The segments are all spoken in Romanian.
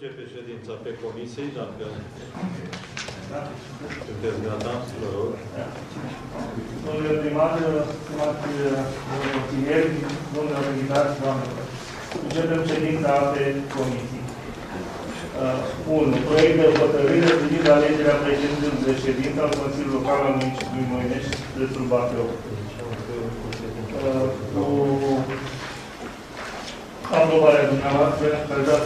începe ședința pe comisie, dacă sunteți gata, vă rog. Domnule primar, stimați consilieri, domnule organizați, doamnelor. Începem ședința pe comisii. 1. Proiect de hotărâre privind alegerea președintelui de ședință al Consiliului Local al Municipiului Moinești, județul Bacău. Cu aprobarea dumneavoastră, aș vrea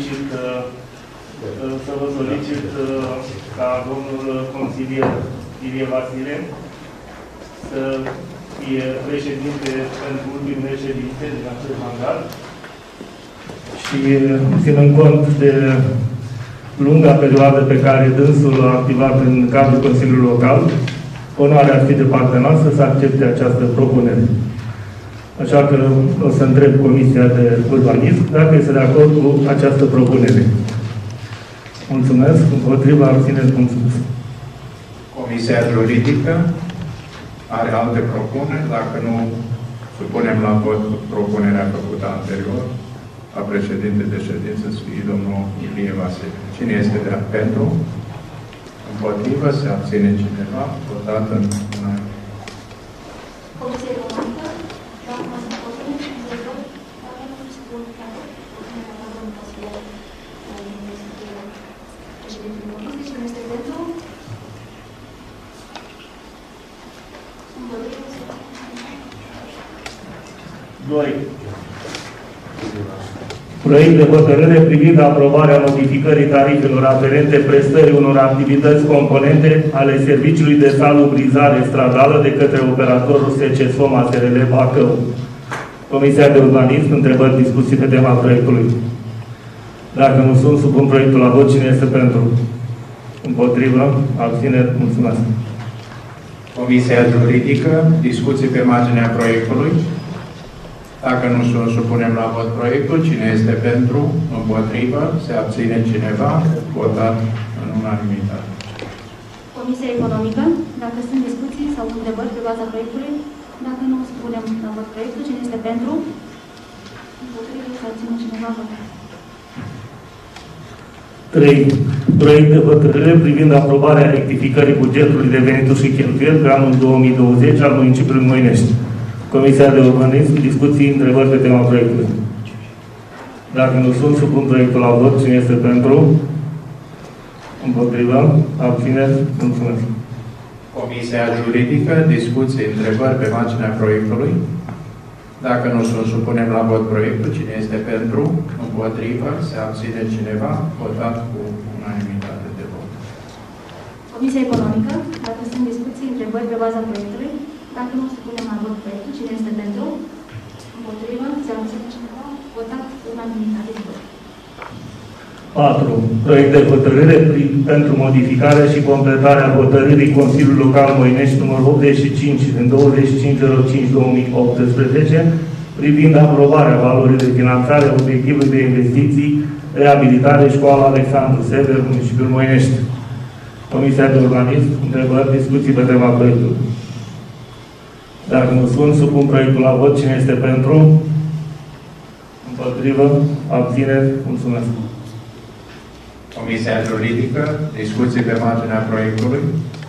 să vă solicit ca domnul consilier Ilie Vasile să fie președinte pentru ultimele ședințe din acest mandat și ținând cont de lunga perioadă pe care dânsul a activat în cadrul Consiliului Local, onoarea ar fi de partea noastră să accepte această propunere. Așa că o să întreb Comisia de Urbanism dacă este de acord cu această propunere. Mulțumesc. Împotriva, abțineți, mulțumesc. Comisia Juridică are alte propuneri. Dacă nu, supunem la vot propunerea făcută anterior a președintei de ședință să fie domnul Ilie Vasile. Cine este pentru? Împotrivă? Se abține cineva? Votat în unanimitate. Comisia Economică, doamna Săpătăru, Zăzător, care nu se spun care domnul consilier președintele Comisiei, cine este pentru? Împotrivă, se abține. 2. Proiect de hotărâre privind aprobarea modificării tarifelor aferente prestării unor activități componente ale serviciului de salubrizare stradală de către operatorul SC Soma SRL Bacău. Comisia de Urbanism, întrebări, discuții pe tema proiectului. Dacă nu sunt, supun proiectul la vot. Cine este pentru? Împotrivă? Abține? Mulțumesc. Comisia Juridică, discuții pe marginea proiectului. Dacă nu sunt, supunem la vot proiectul. Cine este pentru? Împotrivă? Se abține cineva? Votat în unanimitate. Comisia Economică, dacă sunt discuții sau întrebări pe baza proiectului, dacă nu supunem la vot proiectul, cine este pentru? Împotrivă, se abține cineva? 3. Proiect de hotărâre privind aprobarea rectificării bugetului de venituri și cheltuieli pe anul 2020 al municipiului Moinești. Comisia de Urbanism, discuții, întrebări pe tema proiectului. Dacă nu sunt, supun proiectul la vot. Cine este pentru? Împotriva? Abțineri? Mulțumesc. Comisia Juridică, discuții, întrebări pe marginea proiectului. Dacă nu sunt, supunem la vot proiectul. Cine este pentru? Împotrivă? Se abține cineva? Votat cu unanimitate de vot. Comisia Economică, dacă sunt discuții, întrebări pe baza proiectului, dacă nu supunem la vot proiectul, cine este pentru? Împotrivă, se abține cineva? Votat unanimitate de vot. 4. Proiect de hotărâre pentru modificarea și completarea hotărârii Consiliului Local Moinești numărul 85 din 25.05.2018 privind aprobarea valorii de finanțare a obiectivului de investiții, reabilitare școala Alexandru Sever, municipiul Moinești. Comisia de Urbanism, întrebări, discuții pe tema proiectului. Dacă nu sunt, supun proiectul la vot. Cine este pentru? Împotrivă? Abțineri? Mulțumesc. Comisia Juridică, discuții pe marginea proiectului.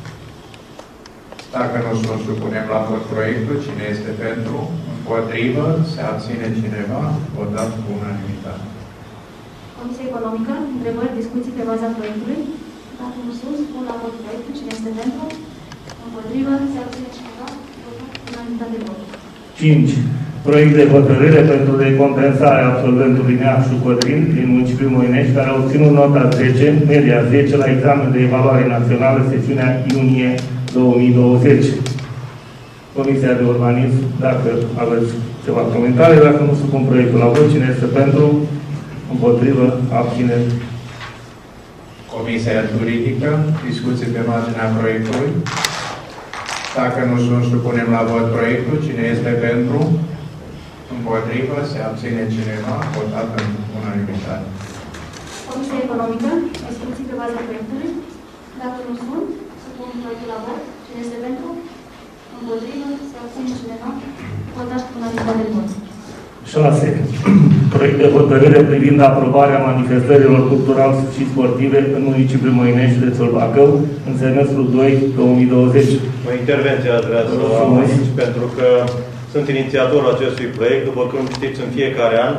Dacă nu sunt, supunem la vot proiectul. Cine este pentru? Împotrivă? Se abține cineva? Votat cu unanimitate. Comisia Economică, întrebări, discuții pe baza proiectului. Dacă nu sunt, supun la vot proiectul. Cine este pentru? Împotrivă, se abține cineva? Votat unanimitate de vot. 5. Proiect de hotărâre pentru recompensarea absolventului Neacșu Codrin din municipiul Moinești, care a obținut nota 10, media 10, la examen de evaluare națională, sesiunea iunie 2020. Comisia de Urbanism, dacă aveți ceva comentarii, dacă nu supun proiectul la vot, cine este pentru? Împotrivă? Abține? Comisia Juridică, discuții pe marginea proiectului. Dacă nu sunt, supunem la vot proiectul. Cine este pentru? Împotrivă? Se abține cineva? Votat în unanimitate. Comisia Economică, discuții pe baza proiectului. Dacă nu sunt, supun proiectul la vot. Cine este pentru? Împotrivă? Se abține cineva? Votat cu unanimitate de vot. 6. Proiect de hotărâre privind aprobarea manifestărilor culturale și sportive în municipiul Moinești, județul Bacău, în semestrul 2 2020. O intervenție aș vrea să o am aici, pentru că sunt inițiatorul acestui proiect. După cum știți, în fiecare an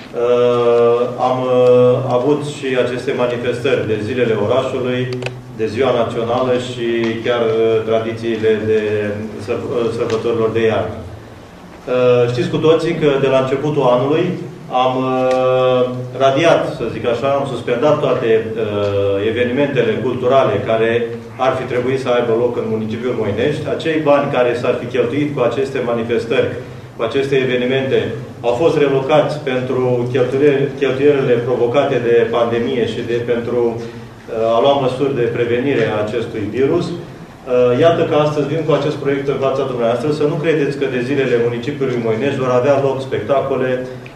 am avut și aceste manifestări de zilele orașului, de ziua națională și chiar tradițiile de sărbătorilor de iarnă. Știți cu toții că de la începutul anului am radiat, să zic așa, am suspendat toate evenimentele culturale care ar fi trebuit să aibă loc în municipiul Moinești. Acei bani care s-ar fi cheltuit cu aceste manifestări, cu aceste evenimente, au fost relocați pentru cheltuielile provocate de pandemie și pentru a lua măsuri de prevenire a acestui virus. Iată că astăzi vin cu acest proiect în fața dumneavoastră. Să nu credeți că de zilele municipiului Moinești vor avea loc spectacole.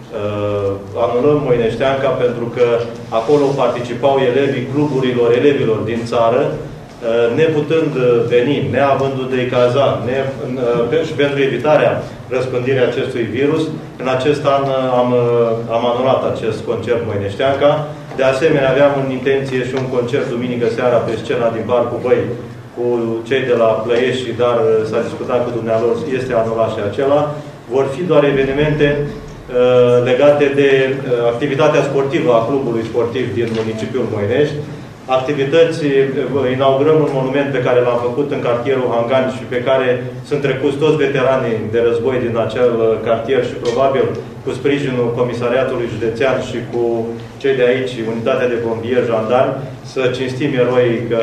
Anulăm Moineșteanca pentru că acolo participau elevii cluburilor elevilor din țară, neputând veni, neavând unde îi caza, și pentru evitarea răspândirii acestui virus. În acest an am anulat acest concert Moineșteanca. De asemenea, aveam în intenție și un concert duminică seara pe scena din Parcul Băi cu cei de la Plăiești, dar s-a discutat cu dumnealor, este anulat și acela. Vor fi doar evenimente legate de activitatea sportivă a clubului sportiv din municipiul Moinești. Activități, inaugurăm un monument pe care l-am făcut în cartierul Hangan și pe care sunt trecuți toți veteranii de război din acel cartier și probabil cu sprijinul Comisariatului Județean și cu cei de aici, Unitatea de Pompieri, Jandarmi, să cinstim eroii că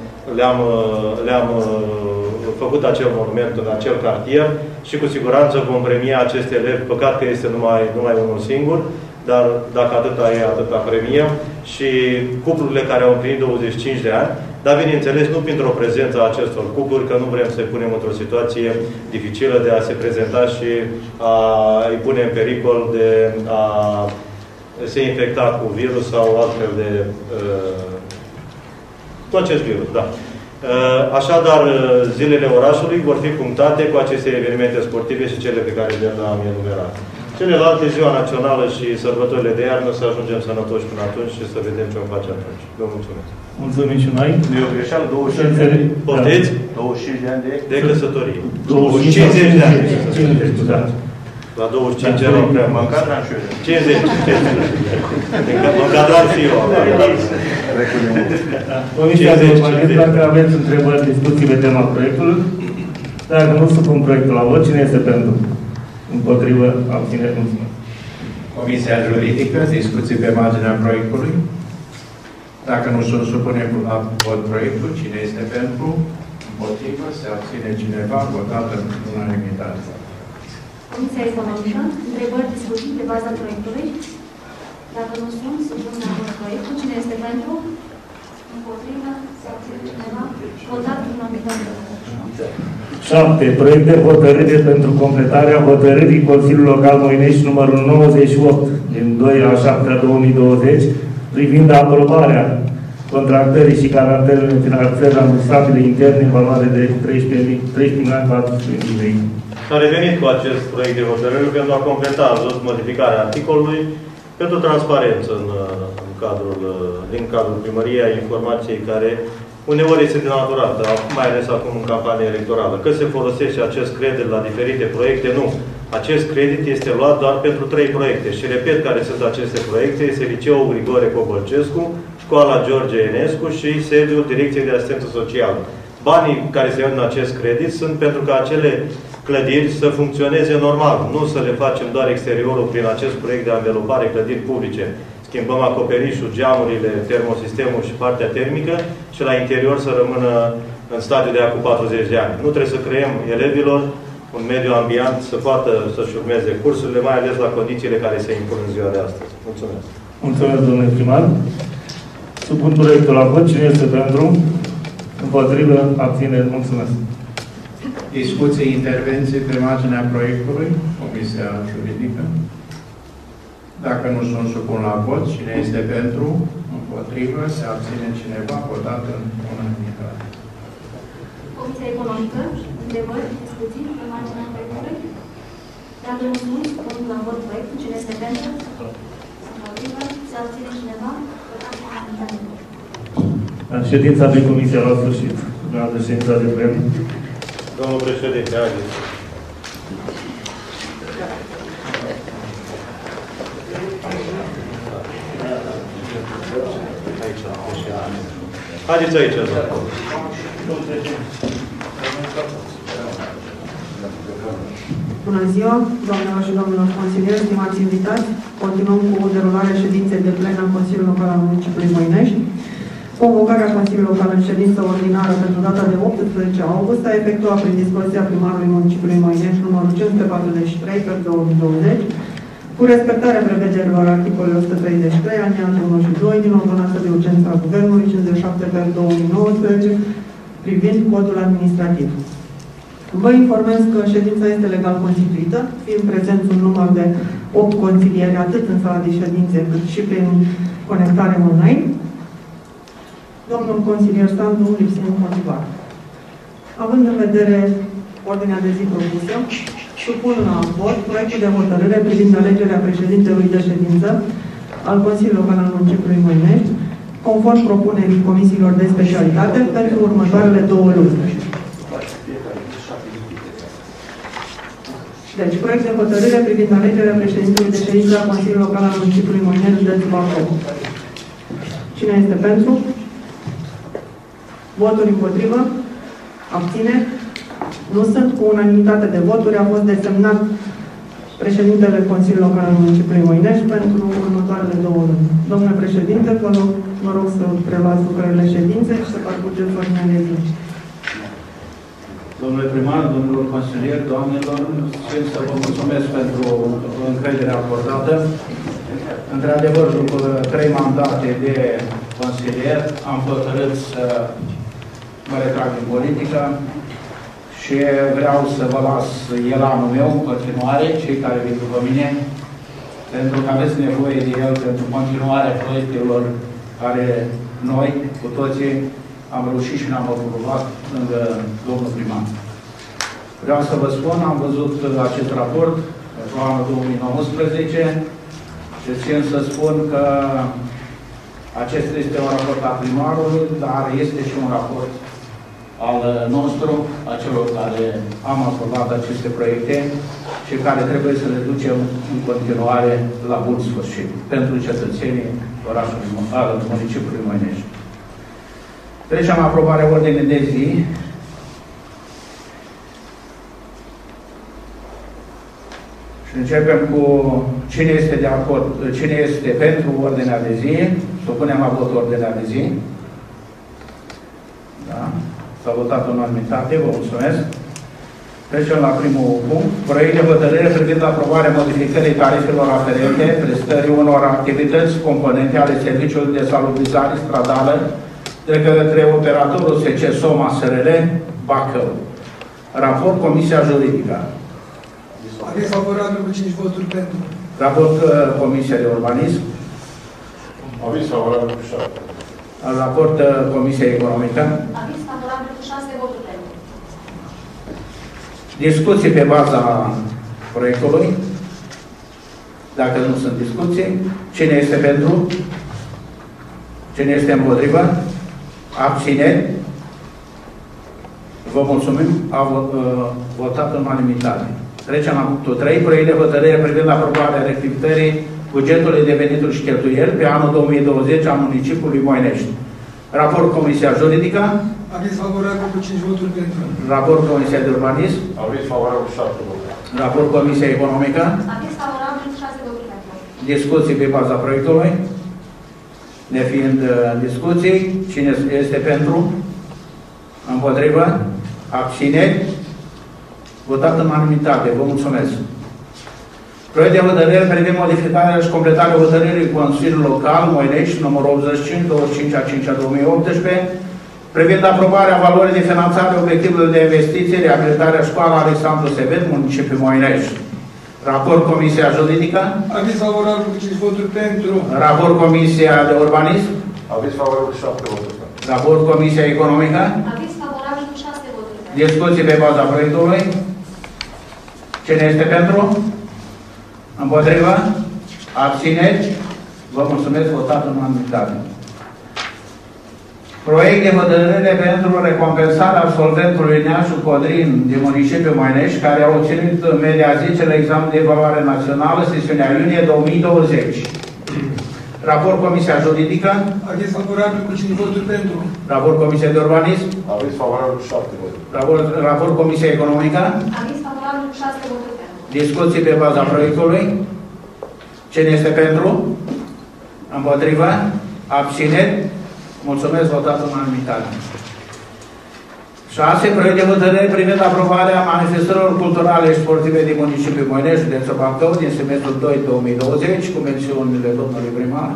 le-am făcut acel monument în acel cartier și cu siguranță vom premia aceste elevi. Păcat că este numai unul singur, dar dacă atâta e, atâta premiem. Și cuplurile care au împlinit 25 de ani, dar bineînțeles nu printr-o prezență a acestor cupluri, că nu vrem să-i punem într-o situație dificilă de a se prezenta și îi pune în pericol de a se infecta cu virus sau altfel de cu acest virus, da. Așadar, zilele orașului vor fi punctate cu aceste evenimente sportive și cele pe care le-am enumerat. Celelalte, ziua națională și sărbătorile de iarnă, să ajungem sănătoși până atunci și să vedem ce vom face atunci. Vă mulțumesc. Mulțumim și noi. Nu e o greșeală, 25 de ani. Poftiți? 25 de ani de căsătorie. 50 de ani. 50 de ani. La 25 erau prea mă încadram și eu. 50. Mă încadram și eu. Comisia de urmărit, dacă aveți întrebări, discuții pe tema proiectului, dacă nu supun proiectul la vot, cine este pentru? Împotrivă, abțineri, mulțumesc. Comisia Juridică, discuții pe marginea proiectului. Dacă nu sunt supunem la vot proiectul, cine este pentru? Împotrivă, se abține cineva, votat în unanimitate. Comisia Economică, întrebări, discuții pe baza proiectului. Dacă nu sunt, supun la vot proiectul. Cine este pentru? Împotrivă, se abține cineva, votat în unanimitate. 7. Proiect de hotărâre pentru completarea hotărârii Consiliului Local Moinești numărul 98 din 2/7/2020 privind aprobarea contractării și caracterului finanțării rambursabile interne în valoare de 13.400.000 lei. S-a revenit cu acest proiect de hotărâre pentru a completa modificarea articolului pentru transparență din cadrul primăriei a informației care uneori este denaturată, mai ales acum în campanie electorală. Că se folosește acest credit la diferite proiecte, nu. Acest credit este luat doar pentru 3 proiecte. Și repet care sunt aceste proiecte. Este Liceul Grigore Cobălcescu, Școala George Enescu și sediul Direcției de Asistență Socială. Banii care se iau în acest credit sunt pentru ca acele clădiri să funcționeze normal. Nu să le facem doar exteriorul prin acest proiect de anvelopare clădiri publice. Schimbăm acoperișul, geamurile, termosistemul și partea termică și la interior să rămână în stadiu de acum 40 de ani. Nu trebuie să creăm elevilor un mediu ambient să poată să-și urmeze cursurile, mai ales la condițiile care se impun în ziua de astăzi. Mulțumesc. Mulțumesc, domnule primar. Supun proiectul la vot. Cine este pentru? Împotrivă, abțineri. Mulțumesc. Discuții, intervenții pe marginea proiectului, Comisia Juridică. Dacă nu sunt supun la vot, cine este pentru, împotrivă, se abține cineva, votat în unanimitate. Comisia Economică, întrebări, discuții pe marginea proiectului. Dacă nu sunt, supun la vot proiectul. Cine este pentru? Împotrivă? Se abține cineva? Votat cu unanimitate. Ședința de comisie a luat sfârșit. Urmează ședința de plen. Domnul președinte, haideți. Haideți aici, Bună ziua, doamnelor și domnilor consilieri, stimați invitați. Continuăm cu derularea ședinței de plen a Consiliului Local al Municipiului Moinești. Convocarea Consiliului Local în ședință ordinară pentru data de 18 august a efectuat prin dispoziția primarului Municipiului Moinești numărul 543 pe 2020, cu respectarea prevederilor articolului 133, alineatul 1 și 2 din ordonanța de urgență a Guvernului 57 pe 2019 privind codul administrativ. Vă informez că ședința este legal constituită, fiind prezenți un număr de 8 consilieri, atât în sala de ședințe, cât și prin conectare online. Domnul consilier Sandu lipsind motivat. Având în vedere ordinea de zi propusă, supun la vot proiectul de hotărâre privind alegerea președintelui de ședință al Consiliului Local al Municipiului Moinești, conform propunerii comisiilor de specialitate pentru următoarele 2 luni. Deci, proiect de hotărâre privind alegerea președintelui de ședință al Consiliului Local al Municipiului Moinești de Bacău. Cine este pentru? Voturi împotrivă? Abține? Nu sunt. Cu unanimitate de voturi a fost desemnat președintele Consiliului Local al Municipiului Moinești pentru următoarele 2 luni. Domnule președinte, vă rog să preluați lucrările ședinței și să parcurgeți ordinea de zi. Domnule primar, domnilor consilieri, doamnelor, țin să vă mulțumesc pentru încrederea acordată. Într-adevăr, după 3 mandate de consilier, am hotărât să mă retrag din politică și vreau să vă las elanul meu în continuare, cei care vin după mine, pentru că aveți nevoie de el pentru continuarea proiectelor care noi, cu toții, am reușit și ne-am aprobat lângă domnul primar. Vreau să vă spun, am văzut acest raport pentru anul 2019 și țin să spun că acesta este un raport al primarului, dar este și un raport al nostru, a celor care am aprobat aceste proiecte și care trebuie să le ducem în continuare la bun sfârșit pentru cetățenii orașului, al municipiului Moinești. Trecem la aprobarea ordinii de zi. Și începem cu cine este de acord, cine este pentru ordinea de zi. Supunem la vot ordinea de zi. Da? S-a votat în unanimitate, vă mulțumesc. Trecem la primul punct. Proiect de hotărâre privind aprobarea modificării tarifelor aferente prestării unor activități componente ale serviciului de salubrizare stradală de către operatorul SC Soma SRL Bacău. Raport Comisia Juridică. Aviz favorabil cu 5 voturi pentru. Raport Comisia de Urbanism. Aviz favorabil cu 7. Raport Comisia Economică. Aviz favorabil cu 6 voturi pentru. Discuții pe baza proiectului. Dacă nu sunt discuții, cine este pentru? Cine este împotrivă? Abțineri? Vă mulțumim. A votat în unanimitate. Trecem la punctul 3. Proiect de hotărâre privind aprobarea rectificării bugetului de venituri și cheltuieli pe anul 2020 al municipiului Moinești. Raport Comisia Juridică. Aviz favorabil cu 5 voturi pentru. Raport Comisia de Urbanism. Aviz favorabil cu 7 voturi. Raport Comisia Economică. Aviz favorabil cu 6 voturi pentru. Discuții pe baza proiectului. Nefiind discuții, cine este pentru? Împotrivă? Abțineri? Votat în unanimitate. Vă mulțumesc. Proiect de hotărâre privind modificarea și completarea hotărârii Consiliului Local Moinești, numărul 85, 25/5/2018, privind aprobarea valorii de finanțare obiectivului de investiții, reabilitarea școala Alexandru Sever, municipiul Moinești. Raport Comisia Juridică. Aviz favorabil cu 5 voturi pentru. Raport Comisia de Urbanism. Aviz favorabil cu 7 voturi. Raport Comisia Economică. Aviz favorabil cu 6 voturi pentru. Discuții pe baza proiectului. Cine este pentru? Împotrivă? Abțineri? Vă mulțumesc, votat în unanimitate. Proiect de hotărâre pentru recompensarea absolventului Neașu Codrin din municipiul Moinești, care a obținut în media 10 la examen de evaluare națională, sesiunea iunie 2020. Raport Comisia Juridică. Aviz favorabil cu 5 voturi pentru. Raport Comisia de Urbanism. Aviz favorabil cu 7 voturi. Raport Comisia Economică. Aviz favorabil cu 6 voturi pentru. Discuții pe baza proiectului. Cine este pentru? Împotrivă? Abțineri? Mulțumesc, votat în unanimitate. 6. Proiect de hotărâre privind aprobarea manifestărilor culturale și sportive din municipiul Moinești, județul Bacău, din semestrul 2-2020, cu mențiunile domnului primar.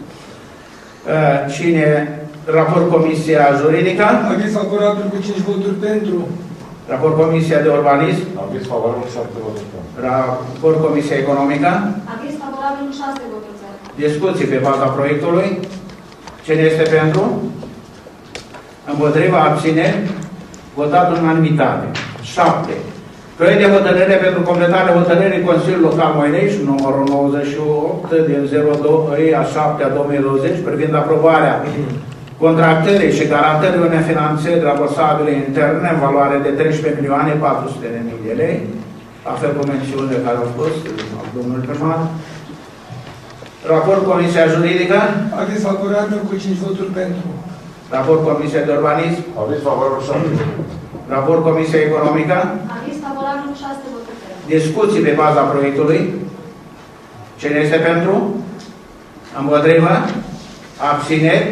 Raport Comisia Juridică. Aviz favorabil cu 5 voturi pentru. Raport Comisia de Urbanism. Aviz favorabil cu 7 voturi pentru. Raport Comisia Economică. Aviz favorabil cu 6 voturi pentru. Discuții pe baza proiectului. Cine este pentru? Împotriva, abțineri? Votat în unanimitate. 7. Proiect de hotărâre pentru completarea hotărârii Consiliului Local Moinești, numărul 98 din 02/7/2020, privind aprobarea contractării și garantării unei finanțări rambursabile interne în valoare de 13.400.000 de lei, la fel cu mențiunile care au fost al domnului primar. Raport Comisia Juridică. Aviz favorabil cu 5 voturi pentru. Raport Comisia de Urbanism. Aviz favorabil cu 7 voturi. Raport Comisia Economică. Aviz favorabil cu 6 voturi pentru. Discuții pe baza proiectului. Cine este pentru? Împotrivă? Abțineri?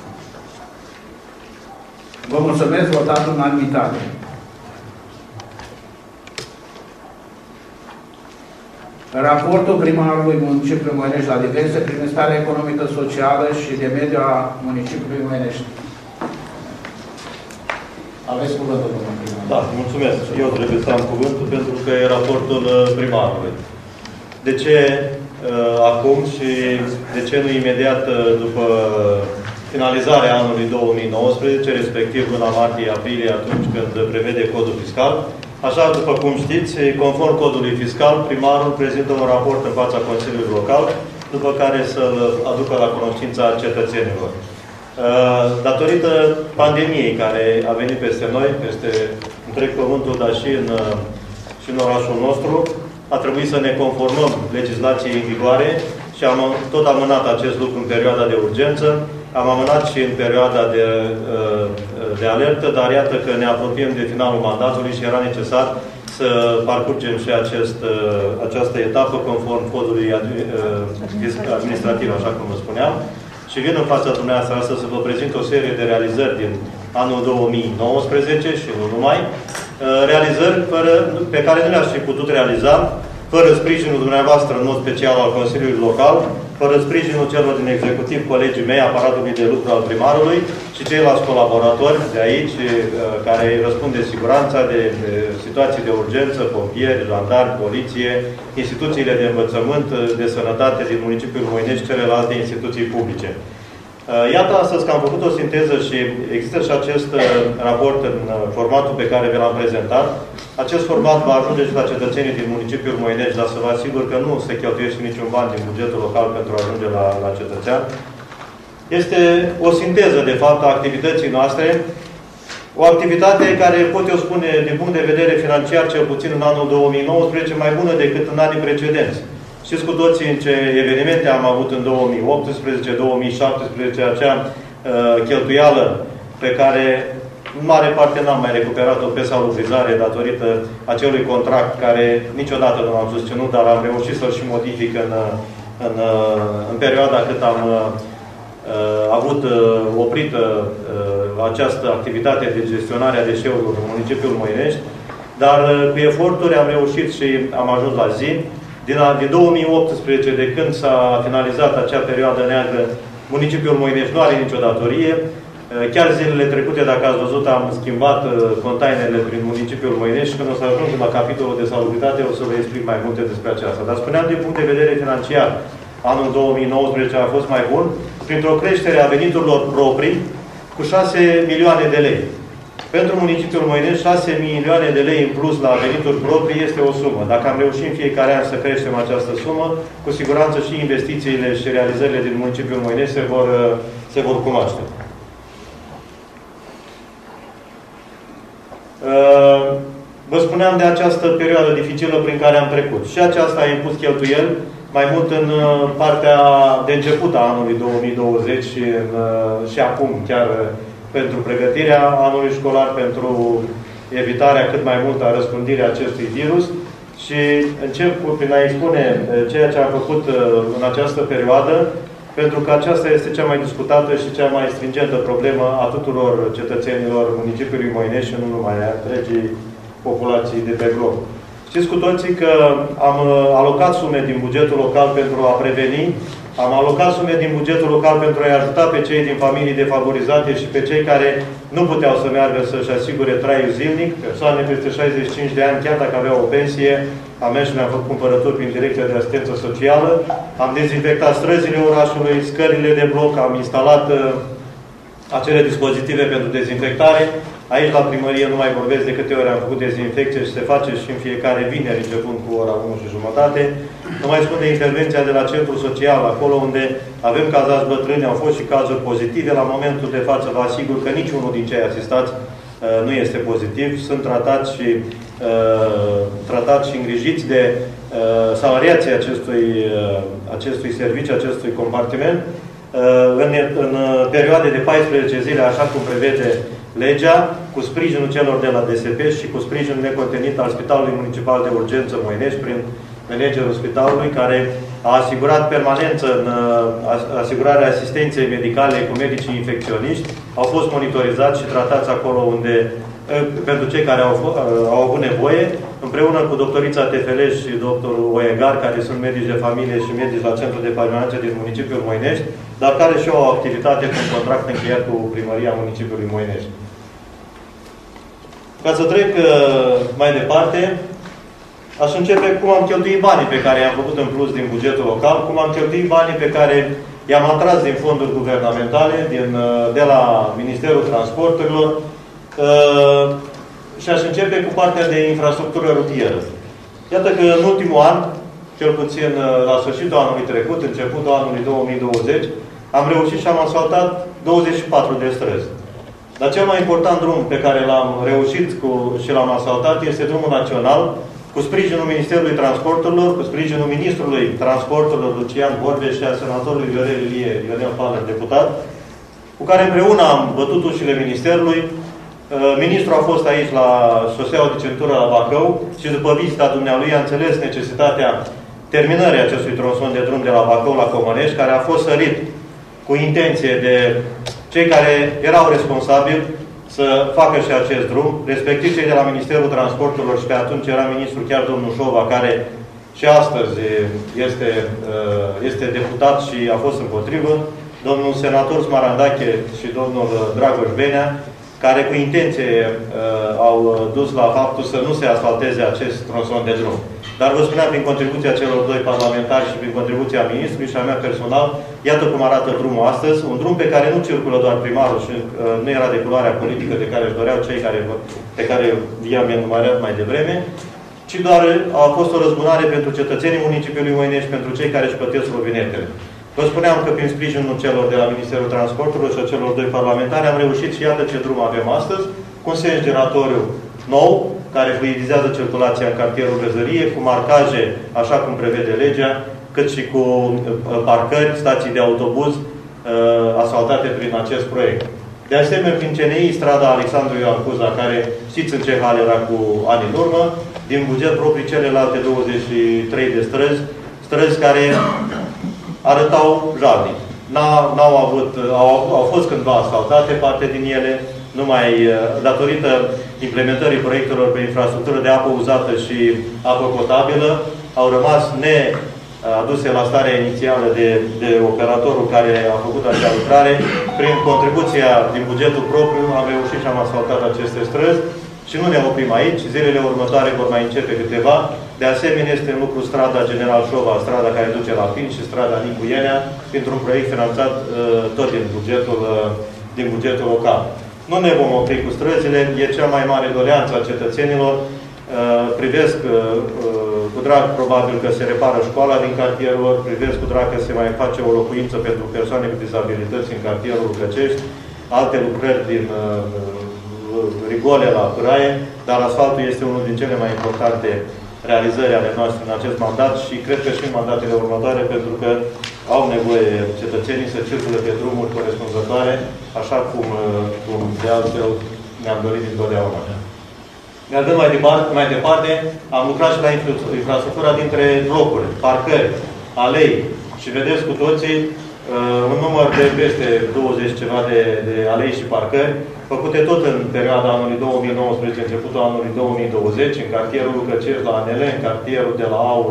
Vă mulțumesc, votat în unanimitate. Raportul primarului municipiului Moinești la diverse privind starea economică, socială și de mediu a municipiului Moinești. Aveți cuvântul, domnul primar. Da, mulțumesc. Eu trebuie să am cuvântul pentru că e raportul primarului. De ce acum și de ce nu imediat după finalizarea anului 2019, respectiv luna martie-aprilie, atunci când prevede codul fiscal? Așa, după cum știți, conform codului fiscal, primarul prezintă un raport în fața Consiliului Local, după care să-l aducă la cunoștința cetățenilor. Datorită pandemiei care a venit peste noi, peste întreg pământul, dar și în orașul nostru, a trebuit să ne conformăm legislației în vigoare și am tot amânat acest lucru în perioada de urgență, am amânat și în perioada de alertă, dar iată că ne apropiem de finalul mandatului și era necesar să parcurgem și această etapă conform codului administrativ, așa cum vă spuneam. Și vin în fața dumneavoastră astăzi să vă prezint o serie de realizări din anul 2019 și nu numai. Realizări pe care nu le-aș fi putut realiza fără sprijinul dumneavoastră, în mod special al Consiliului Local, fără sprijinul celor din executiv, colegii mei, aparatului de lucru al primarului și ceilalți colaboratori de aici, care răspund de siguranța, de situații de urgență, pompieri, jandarmi, poliție, instituțiile de învățământ, de sănătate din municipiul Moinești, celelalte instituții publice. Iată astăzi că am făcut o sinteză și există și acest raport în formatul pe care vi l-am prezentat. Acest format va ajunge și la cetățenii din municipiul Moinești, dar să vă asigur că nu se cheltuiește niciun ban din bugetul local pentru a ajunge la cetățean. Este o sinteză, de fapt, a activității noastre. O activitate care, pot eu spune, din punct de vedere financiar, cel puțin în anul 2019, mai bună decât în anii precedenți. Știți cu toții în ce evenimente am avut în 2018-2017, acea cheltuială pe care în mare parte n-am mai recuperat-o pe salubrizare datorită acelui contract care niciodată nu am susținut, dar am reușit să-l și modific în perioada cât am avut oprită această activitate de gestionare a deșeurilor în municipiul Moinești, dar cu eforturi am reușit și am ajuns la zi. Din 2018, de când s-a finalizat acea perioadă neagră, municipiul Moinești nu are nicio datorie. Chiar zilele trecute, dacă ați văzut, am schimbat containerele prin municipiul Moinești și când o să ajung la capitolul de salubritate, o să vă explic mai multe despre aceasta. Dar spuneam, din punct de vedere financiar, anul 2019 a fost mai bun, printr-o creștere a veniturilor proprii cu 6 milioane de lei. Pentru municipiul Moinești, 6 milioane de lei în plus la venituri proprii este o sumă. Dacă am reușit în fiecare an să creștem această sumă, cu siguranță și investițiile și realizările din municipiul Moinești se vor cunoaște. Vă spuneam de această perioadă dificilă prin care am trecut. Și aceasta a impus cheltuieli, mai mult în partea de început a anului 2020 și acum chiar pentru pregătirea anului școlar, pentru evitarea cât mai mult a răspândirii acestui virus. Și încep prin a expune ceea ce am făcut în această perioadă, pentru că aceasta este cea mai discutată și cea mai stringentă problemă a tuturor cetățenilor municipiului Moinești și nu numai a întregii populații de pe glob. Știți cu toții că am alocat sume din bugetul local pentru a preveni, am alocat sume din bugetul local pentru a-i ajuta pe cei din familii defavorizate și pe cei care nu puteau să meargă să-și asigure traiul zilnic, persoane peste 65 de ani, chiar dacă aveau o pensie. Am mers și ne-am făcut cumpărături prin Direcția de Asistență Socială, am dezinfectat străzile orașului, scările de bloc, am instalat acele dispozitive pentru dezinfectare. Aici, la primărie, nu mai vorbesc de câte ori am făcut dezinfecție și se face și în fiecare vineri, începând cu ora 1:30. Nu mai spun de intervenția de la centrul social, acolo unde avem cazați bătrâni, au fost și cazuri pozitive. La momentul de față, vă asigur că niciunul din cei asistați nu este pozitiv. Sunt tratați și îngrijiți de salariații acestui serviciu, acestui compartiment, în perioade de 14 zile, așa cum prevede legea, cu sprijinul celor de la DSP și cu sprijinul necontenit al Spitalului Municipal de Urgență Moinești, prin managerul spitalului, care a asigurat permanență în asigurarea asistenței medicale cu medicii infecționiști. Au fost monitorizați și tratați acolo unde, pentru cei care au avut nevoie, împreună cu doctorița Tefeleș și doctorul Oegar, care sunt medici de familie și medici la Centrul de Permanență din municipiul Moinești, dar care și au o activitate prin contract încheiat cu primăria municipiului Moinești. Ca să trec mai departe, aș începe cum am cheltuit banii pe care i-am făcut în plus din bugetul local, cum am cheltuit banii pe care i-am atras din fonduri guvernamentale, de la Ministerul Transporturilor, și aș începe cu partea de infrastructură rutieră. Iată că în ultimul an, cel puțin la sfârșitul anului trecut, începutul anului 2020, am reușit și am asfaltat 24 de străzi. Dar cel mai important drum pe care l-am reușit și l-am asfaltat este drumul național, cu sprijinul Ministerului Transporturilor, cu sprijinul Ministrului Transporturilor, Lucian Borbe, și a senatorului Viorel Ilie, Ionel Palăr, deputat, cu care împreună am bătut ușile Ministerului. Ministrul a fost aici la șoseaua de centură la Bacău și după vizita dumnealui a înțeles necesitatea terminării acestui tronson de drum de la Bacău la Comănești, care a fost sărit cu intenție de cei care erau responsabili să facă și acest drum, respectiv cei de la Ministerul Transporturilor, și pe atunci era ministrul chiar domnul Șova, care și astăzi este deputat și a fost împotrivă, domnul senator Smarandache și domnul Dragoș Benea, care cu intenție au dus la faptul să nu se asfalteze acest tronson de drum. Dar vă spuneam, prin contribuția celor doi parlamentari și prin contribuția ministrului și a mea personal, iată cum arată drumul astăzi. Un drum pe care nu circulă doar primarul și nu era de culoarea politică de care își doreau cei pe care i-am enumerat mai devreme, ci doar a fost o răzbunare pentru cetățenii municipiului Moinești, pentru cei care își plătesc rovinetele. Vă spuneam că prin sprijinul celor de la Ministerul Transporturilor și a celor doi parlamentari am reușit și iată ce drum avem astăzi, cu un sens giratoriu nou, care fluidizează circulația în cartierul Găzărie, cu marcaje, așa cum prevede legea, cât și cu parcări, stații de autobuz asfaltate prin acest proiect. De asemenea, prin CNI, strada Alexandru Ioan Cuza, care știți în ce hal era cu ani în urmă, din buget proprii celelalte 23 de străzi care arătau jalnic. Au fost cândva asfaltate parte din ele, numai datorită implementării proiectelor pe infrastructură de apă uzată și apă potabilă, au rămas neaduse la starea inițială de operatorul care a făcut acea lucrare. Prin contribuția din bugetul propriu am reușit și am asfaltat aceste străzi. Și nu ne oprim aici. Zilele următoare vor mai începe câteva. De asemenea, este în lucru strada General Șova, strada care duce la Fin, și strada Nicu Ienea, printr-un proiect finanțat tot din bugetul local. Nu ne vom opri cu străzile, e cea mai mare doleanță a cetățenilor. Privesc cu drag probabil că se repară școala din cartierul, privesc cu drag că se mai face o locuință pentru persoane cu dizabilități în cartierul Lucrăcești, alte lucrări din rigole la Pâraie, dar asfaltul este unul din cele mai importante realizări ale noastre în acest mandat și cred că și în mandatele următoare, pentru că au nevoie cetățenii să circule pe drumuri corespunzătoare, așa cum de altfel ne-am dorit dintotdeauna. Mergând mai departe, am lucrat și la infrastructura dintre blocuri, parcări, alei și vedeți cu toții un număr de peste 20 ceva de alei și parcări, făcute tot în perioada anului 2019, începutul anului 2020, în cartierul Lucrăcești la Anele, în cartierul de la Aur,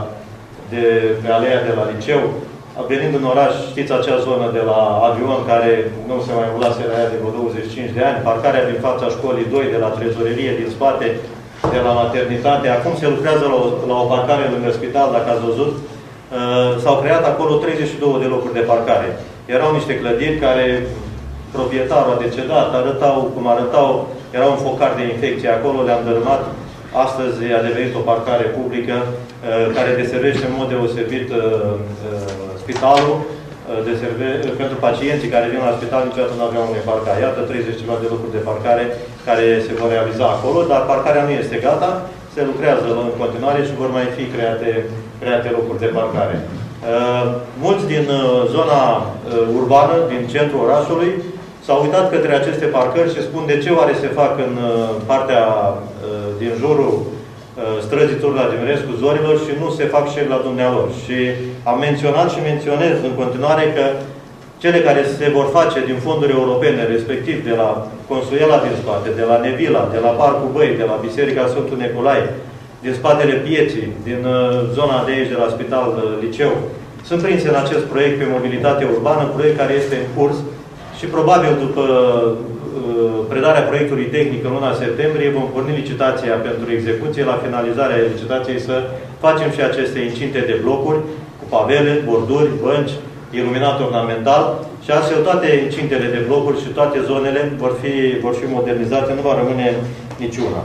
pe aleea de la Liceu. Venind în oraș, știți acea zonă de la Avion, care nu se mai ulase la ea de vreo 25 de ani, parcarea din fața școlii 2, de la trezorerie din spate, de la maternitate. Acum se lucrează la o parcare lângă spital, dacă ați văzut. S-au creat acolo 32 de locuri de parcare. Erau niște clădiri care proprietarul a decedat, arătau cum arătau, era un focar de infecție acolo, le-am dărâmat. Astăzi a devenit o parcare publică care deservește în mod deosebit spitalul, pentru pacienții care vin la spital niciodată nu aveau unde parca. Iată 30 ceva de locuri de parcare care se vor realiza acolo, dar parcarea nu este gata, se lucrează în continuare și vor mai fi create locuri de parcare. Mulți din zona urbană, din centrul orașului, s-au uitat către aceste parcări și spun de ce oare se fac în partea din jurul străzii Turla Dimirescu Zorilor și nu se fac și la dumnealor. Și am menționat și menționez în continuare că cele care se vor face din fonduri europene, respectiv de la Consuela din spate, de la Nevila, de la Parcul Băi, de la Biserica Sfântul Nicolae, din spatele pieții, din zona de aici, de la Spital Liceu, sunt prinse în acest proiect pe mobilitate urbană, proiect care este în curs și probabil după predarea proiectului tehnic în luna septembrie vom porni licitația pentru execuție. La finalizarea licitației să facem și aceste incinte de blocuri cu pavele, borduri, bănci, iluminat ornamental și astfel toate incintele de blocuri și toate zonele vor fi modernizate, nu va rămâne niciuna.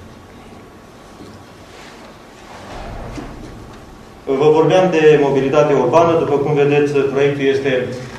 Vă vorbeam de mobilitate urbană. După cum vedeți, proiectul este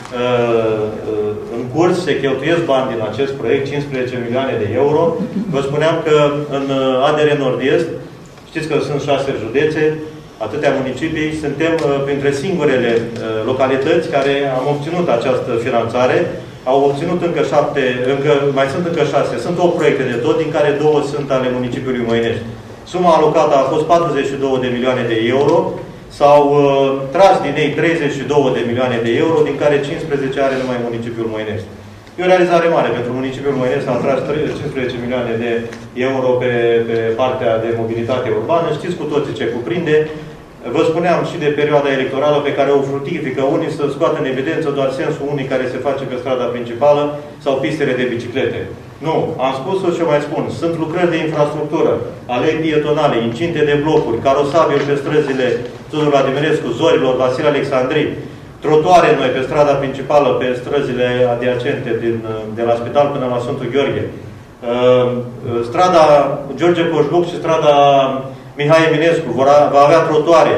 în curs, se cheltuiesc bani din acest proiect, 15 milioane de euro. Vă spuneam că în ADR Nord-Est, știți că sunt 6 județe, atâtea municipii, suntem printre singurele localități care am obținut această finanțare. Au obținut încă 7, mai sunt încă 6. Sunt 8 proiecte de tot, din care 2 sunt ale municipiului Moinești. Suma alocată a fost 42 de milioane de euro. S-au tras din ei 32 de milioane de euro, din care 15 are numai municipiul Moinești. E o realizare mare pentru municipiul Moinești, s-a tras 15 milioane de euro pe partea de mobilitate urbană. Știți cu toții ce cuprinde. Vă spuneam și de perioada electorală pe care o fructifică unii să scoată în evidență doar sensul unic care se face pe strada principală sau pistele de biciclete. Nu, am spus-o și o mai spun. Sunt lucrări de infrastructură, alei pietonale, incinte de blocuri, carosabil pe străzile Tudor Vladimirescu, Zorilor, Vasile Alexandrii, trotuare noi pe strada principală, pe străzile adiacente de la spital până la Sfântul Gheorghe. Strada George Coșbuc și strada Mihai Eminescu va avea trotuare,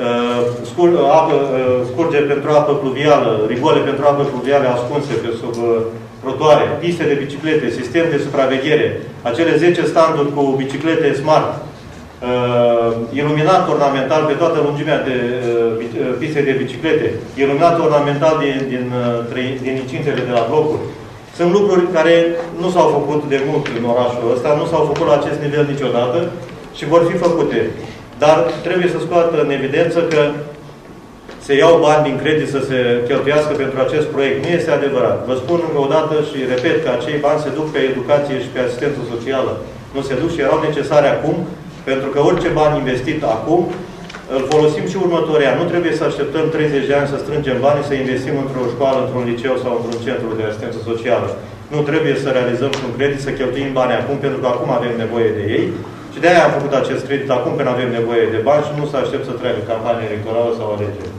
scurge pentru apă pluvială, rigole pentru apă pluvială ascunse pe sub trotuare, piste de biciclete, sistem de supraveghere, acele 10 standuri cu biciclete smart, iluminat ornamental pe toată lungimea de piste de biciclete, iluminat ornamental din incintele de la blocuri. Sunt lucruri care nu s-au făcut de mult în orașul ăsta, nu s-au făcut la acest nivel niciodată și vor fi făcute. Dar trebuie să scoată în evidență că se iau bani din credit să se cheltuiască pentru acest proiect. Nu este adevărat. Vă spun încă o dată și repet că acei bani se duc pe educație și pe asistență socială. Nu se duc și erau necesare acum, pentru că orice bani investit acum, îl folosim și următorii ani. Nu trebuie să așteptăm 30 de ani să strângem bani, să investim într-o școală, într-un liceu sau într-un centru de asistență socială. Nu trebuie să realizăm un credit, să cheltuim bani acum, pentru că acum avem nevoie de ei. Și de-aia am făcut acest credit acum, când avem nevoie de bani și nu să aștept să treacă campania electorală sau alegeri.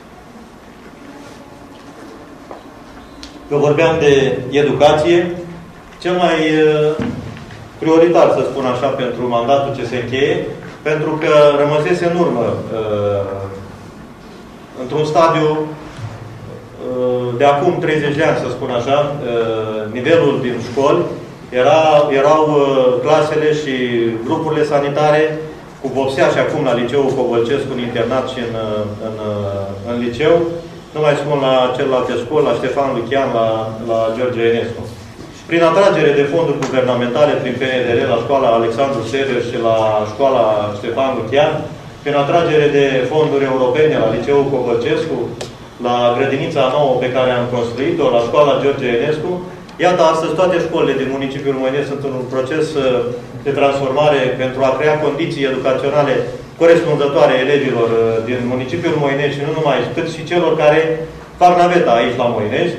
Vă vorbeam de educație. cel mai prioritar, să spun așa, pentru mandatul ce se încheie, pentru că rămăsese în urmă într-un stadiu de acum 30 de ani, să spun așa, nivelul din școli, erau clasele și grupurile sanitare cu vopsea și acum la liceul Cobălcescu, în internat și în liceu. Nu mai spun la celelalte școli, la Ștefan Lucian, la George Enescu. Prin atragere de fonduri guvernamentale, prin PNDR, la școala Alexandru Sever și la școala Ștefan Lucian, prin atragere de fonduri europene la liceul Cobălcescu, la grădinița nouă pe care am construit-o, la școala George Enescu. Iată, astăzi toate școlile din municipiul Moinesc sunt în un proces de transformare pentru a crea condiții educaționale corespunzătoare elevilor din municipiul Moinești și nu numai, cât și celor care fac naveta aici la Moinești.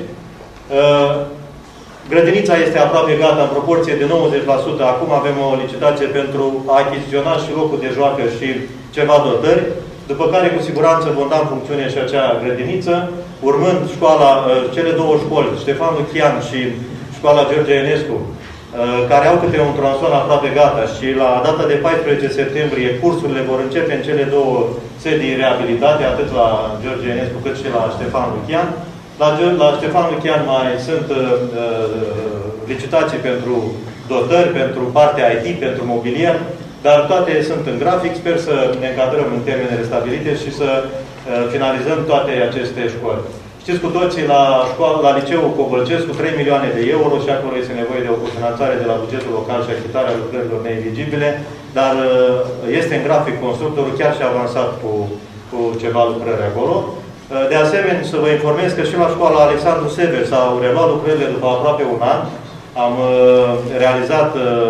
Grădinița este aproape gata în proporție de 90%. Acum avem o licitație pentru a achiziționa și locul de joacă și ceva dotări, după care cu siguranță vom da în funcțiune și acea grădiniță, urmând cele două școli, Ștefan Lucian și școala George Enescu, care au câte un tronson aproape gata și la data de 14 septembrie cursurile vor începe în cele două sedii reabilitate, atât la George Enescu cât și la Ștefan Lucian. La Ștefan Lucian mai sunt licitații pentru dotări, pentru partea IT, pentru mobilier, dar toate sunt în grafic. Sper să ne încadrăm în termenele stabilite și să finalizăm toate aceste școli. Știți cu toții, la liceul Cobălcescu 3 milioane de euro și acolo este nevoie de o cofinanțare de la bugetul local și achitarea lucrărilor neeligibile, dar este în grafic constructorul, chiar și avansat cu ceva lucrări acolo. De asemenea, să vă informez că și la școala Alexandru Sever s-au reluat lucrările după aproape un an. Am realizat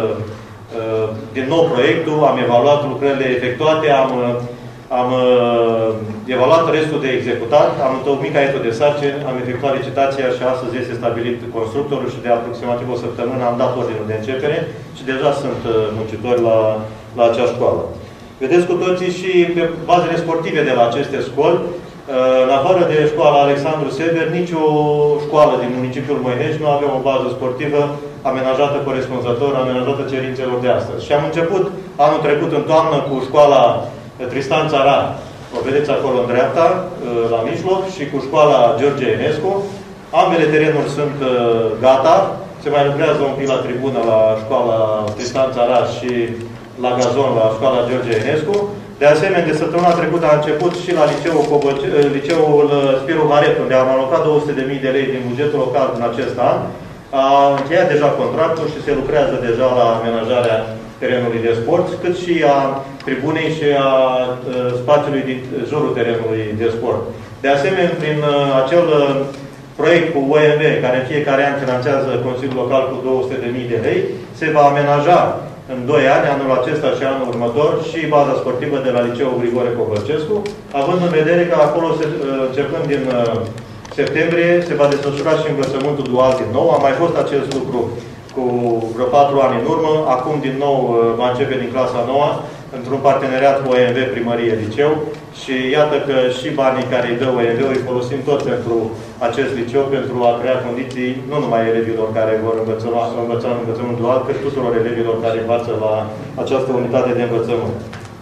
din nou proiectul, am evaluat lucrările efectuate, am evaluat restul de executat, am întocmit caietul de sarcini, am efectuat licitația și astăzi este stabilit constructorul și de aproximativ o săptămână am dat ordinul de începere și deja sunt muncitori la acea școală. Vedeți cu toții și pe bazele sportive de la aceste școli, în afară de școala Alexandru Sever, nicio școală din municipiul Moinești nu avea o bază sportivă amenajată corespunzător, amenajată cerințelor de astăzi. Și am început anul trecut în toamnă cu școala Tristan Țaran, o vedeți acolo în dreapta, la mijloc, și cu școala George Enescu. Ambele terenuri sunt gata. Se mai lucrează un pic la tribună la școala Tristan Țaran și la gazon la școala George Enescu. De asemenea, de săptămâna trecută a început și la liceul Spiru Haret, unde am alocat 200.000 de lei din bugetul local în acest an. A încheiat deja contractul și se lucrează deja la amenajarea terenului de sport, cât și a tribunei și a spațiului din jurul terenului de sport. De asemenea, prin acel proiect cu OMV, care în fiecare an finanțează Consiliul Local cu 200.000 de lei, se va amenaja în 2 ani, anul acesta și anul următor, și baza sportivă de la liceul Grigore Cobălcescu, având în vedere că acolo, începând din septembrie, se va desfășura și învățământul dual din nou. A mai fost acest lucru cu vreo 4 ani în urmă. Acum, din nou, va începe din clasa 9-a, într-un parteneriat cu OMV Primărie Liceu. Și iată că și banii care îi dă OMV îi folosim tot pentru acest liceu, pentru a crea condiții nu numai elevilor care vor învăța în învățământ dual, cât tuturor elevilor care învață la această unitate de învățământ.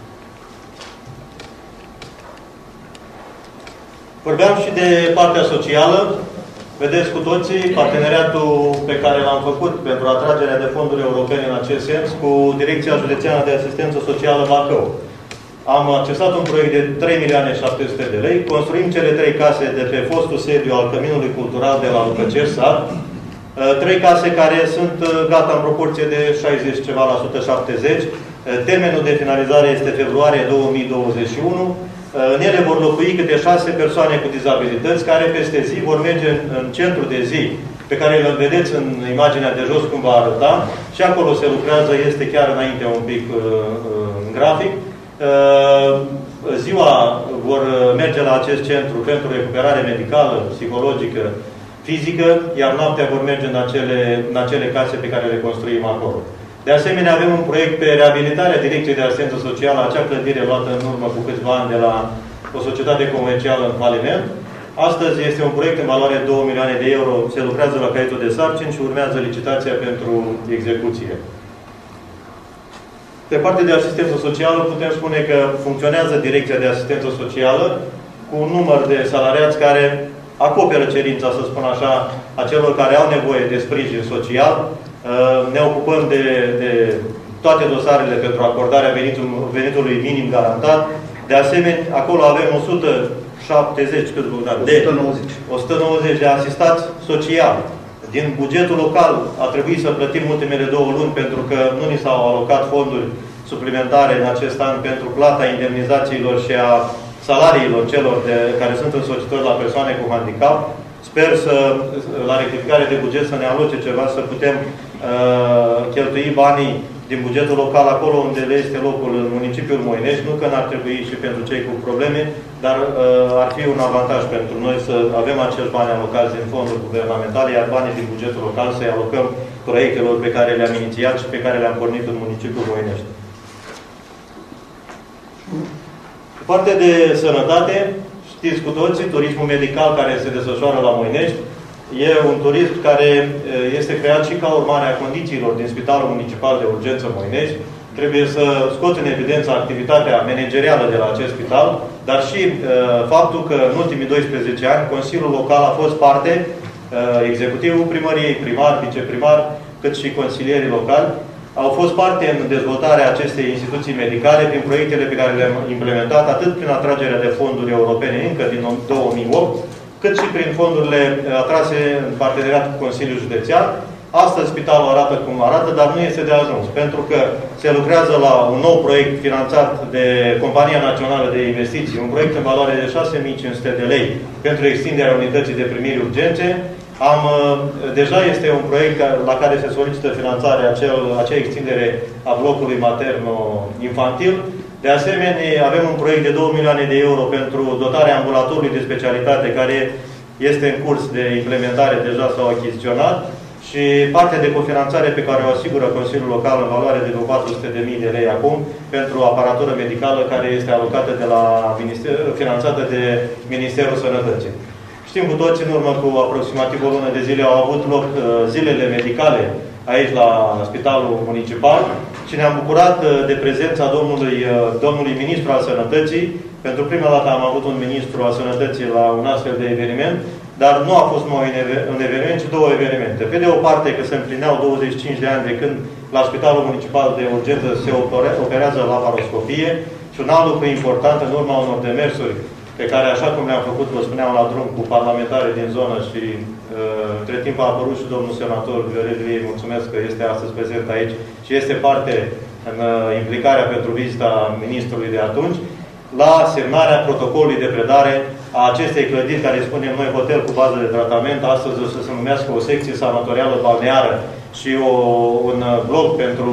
Vorbeam și de partea socială. Vedeți cu toții parteneriatul pe care l-am făcut pentru atragerea de fonduri europene în acest sens cu Direcția Județeană de Asistență Socială Bacău. Am accesat un proiect de 3.700.000 de lei. Construim cele 3 case de pe fostul sediu al Căminului Cultural de la Lucăcești sat. 3 case care sunt gata în proporție de 60 ceva la 170. Termenul de finalizare este februarie 2021. În ele vor locui câte 6 persoane cu dizabilități care peste zi vor merge în centru de zi pe care îl vedeți în imaginea de jos cum va arăta. Și acolo se lucrează, este chiar înainte un pic în grafic. Ziua vor merge la acest centru pentru recuperare medicală, psihologică, fizică, iar noaptea vor merge în acele case pe care le construim acolo. De asemenea, avem un proiect pe reabilitarea Direcției de Asistență Socială, acea clădire luată în urmă cu câțiva ani de la o societate comercială în faliment. Astăzi este un proiect în valoare de 2 milioane de euro, se lucrează la caietul de sarcini și urmează licitația pentru execuție. Pe partea de asistență socială putem spune că funcționează Direcția de Asistență Socială cu un număr de salariați care acoperă cerința, să spun așa, a celor care au nevoie de sprijin social. Ne ocupăm de toate dosarele pentru acordarea venitului minim garantat. De asemenea, acolo avem 190 de asistați sociali. Din bugetul local a trebuit să plătim ultimele 2 luni pentru că nu ni s-au alocat fonduri suplimentare în acest an pentru plata indemnizațiilor și a salariilor celor care sunt însoțitori la persoane cu handicap. Sper la rectificare de buget să ne aloce ceva, să putem cheltui banii din bugetul local acolo unde le este locul în municipiul Moinești. Nu că n-ar trebui și pentru cei cu probleme, dar ar fi un avantaj pentru noi să avem acești bani alocați din fonduri guvernamentale, iar banii din bugetul local să-i alocăm proiectelor pe care le-am inițiat și pe care le-am pornit în municipiul Moinești. Partea de sănătate, știți cu toții, turismul medical care se desfășoară la Moinești, e un turism care este creat și ca urmare a condițiilor din Spitalul Municipal de Urgență Moinești. Trebuie să scoți în evidență activitatea managerială de la acest spital, dar și faptul că în ultimii 12 ani Consiliul Local a fost parte, executivul primăriei, primar, viceprimar, cât și consilierii locali, au fost parte în dezvoltarea acestei instituții medicale prin proiectele pe care le-am implementat, atât prin atragerea de fonduri europene încă din 2008, cât și prin fondurile atrase în parteneriat cu Consiliul Județean. Astăzi spitalul arată cum arată, dar nu este de ajuns, pentru că se lucrează la un nou proiect finanțat de Compania Națională de Investiții, un proiect în valoare de 6.500 de lei pentru extinderea unității de primiri urgențe. Deja este un proiect la care se solicită finanțarea, acea extindere a blocului materno-infantil. De asemenea, avem un proiect de 2 milioane de euro pentru dotarea ambulatorului de specialitate, care este în curs de implementare, deja s-au achiziționat, și partea de cofinanțare pe care o asigură Consiliul Local în valoare de 400.000 de lei acum, pentru aparatură medicală care este alocată finanțată de Ministerul Sănătății. Știm cu toții, în urmă cu aproximativ o lună de zile au avut loc zilele medicale aici la Spitalul Municipal și ne-am bucurat de prezența domnului Ministru al Sănătății. Pentru prima dată am avut un Ministru al Sănătății la un astfel de eveniment, dar nu a fost numai un eveniment, ci 2 evenimente. Pe de o parte că se împlineau 25 de ani de când la Spitalul Municipal de Urgență se operează laparoscopie și un alt lucru important în urma unor demersuri pe care, așa cum le-am făcut, vă spuneam, la drum cu parlamentare din zonă și între timp a apărut și domnul senator Viorel Ilie, mulțumesc că este astăzi prezent aici și este parte în implicarea pentru vizita ministrului de atunci, la semnarea protocolului de predare a acestei clădiri, care spunem noi hotel cu bază de tratament, astăzi o să se numească o secție sanatorială balneară și un bloc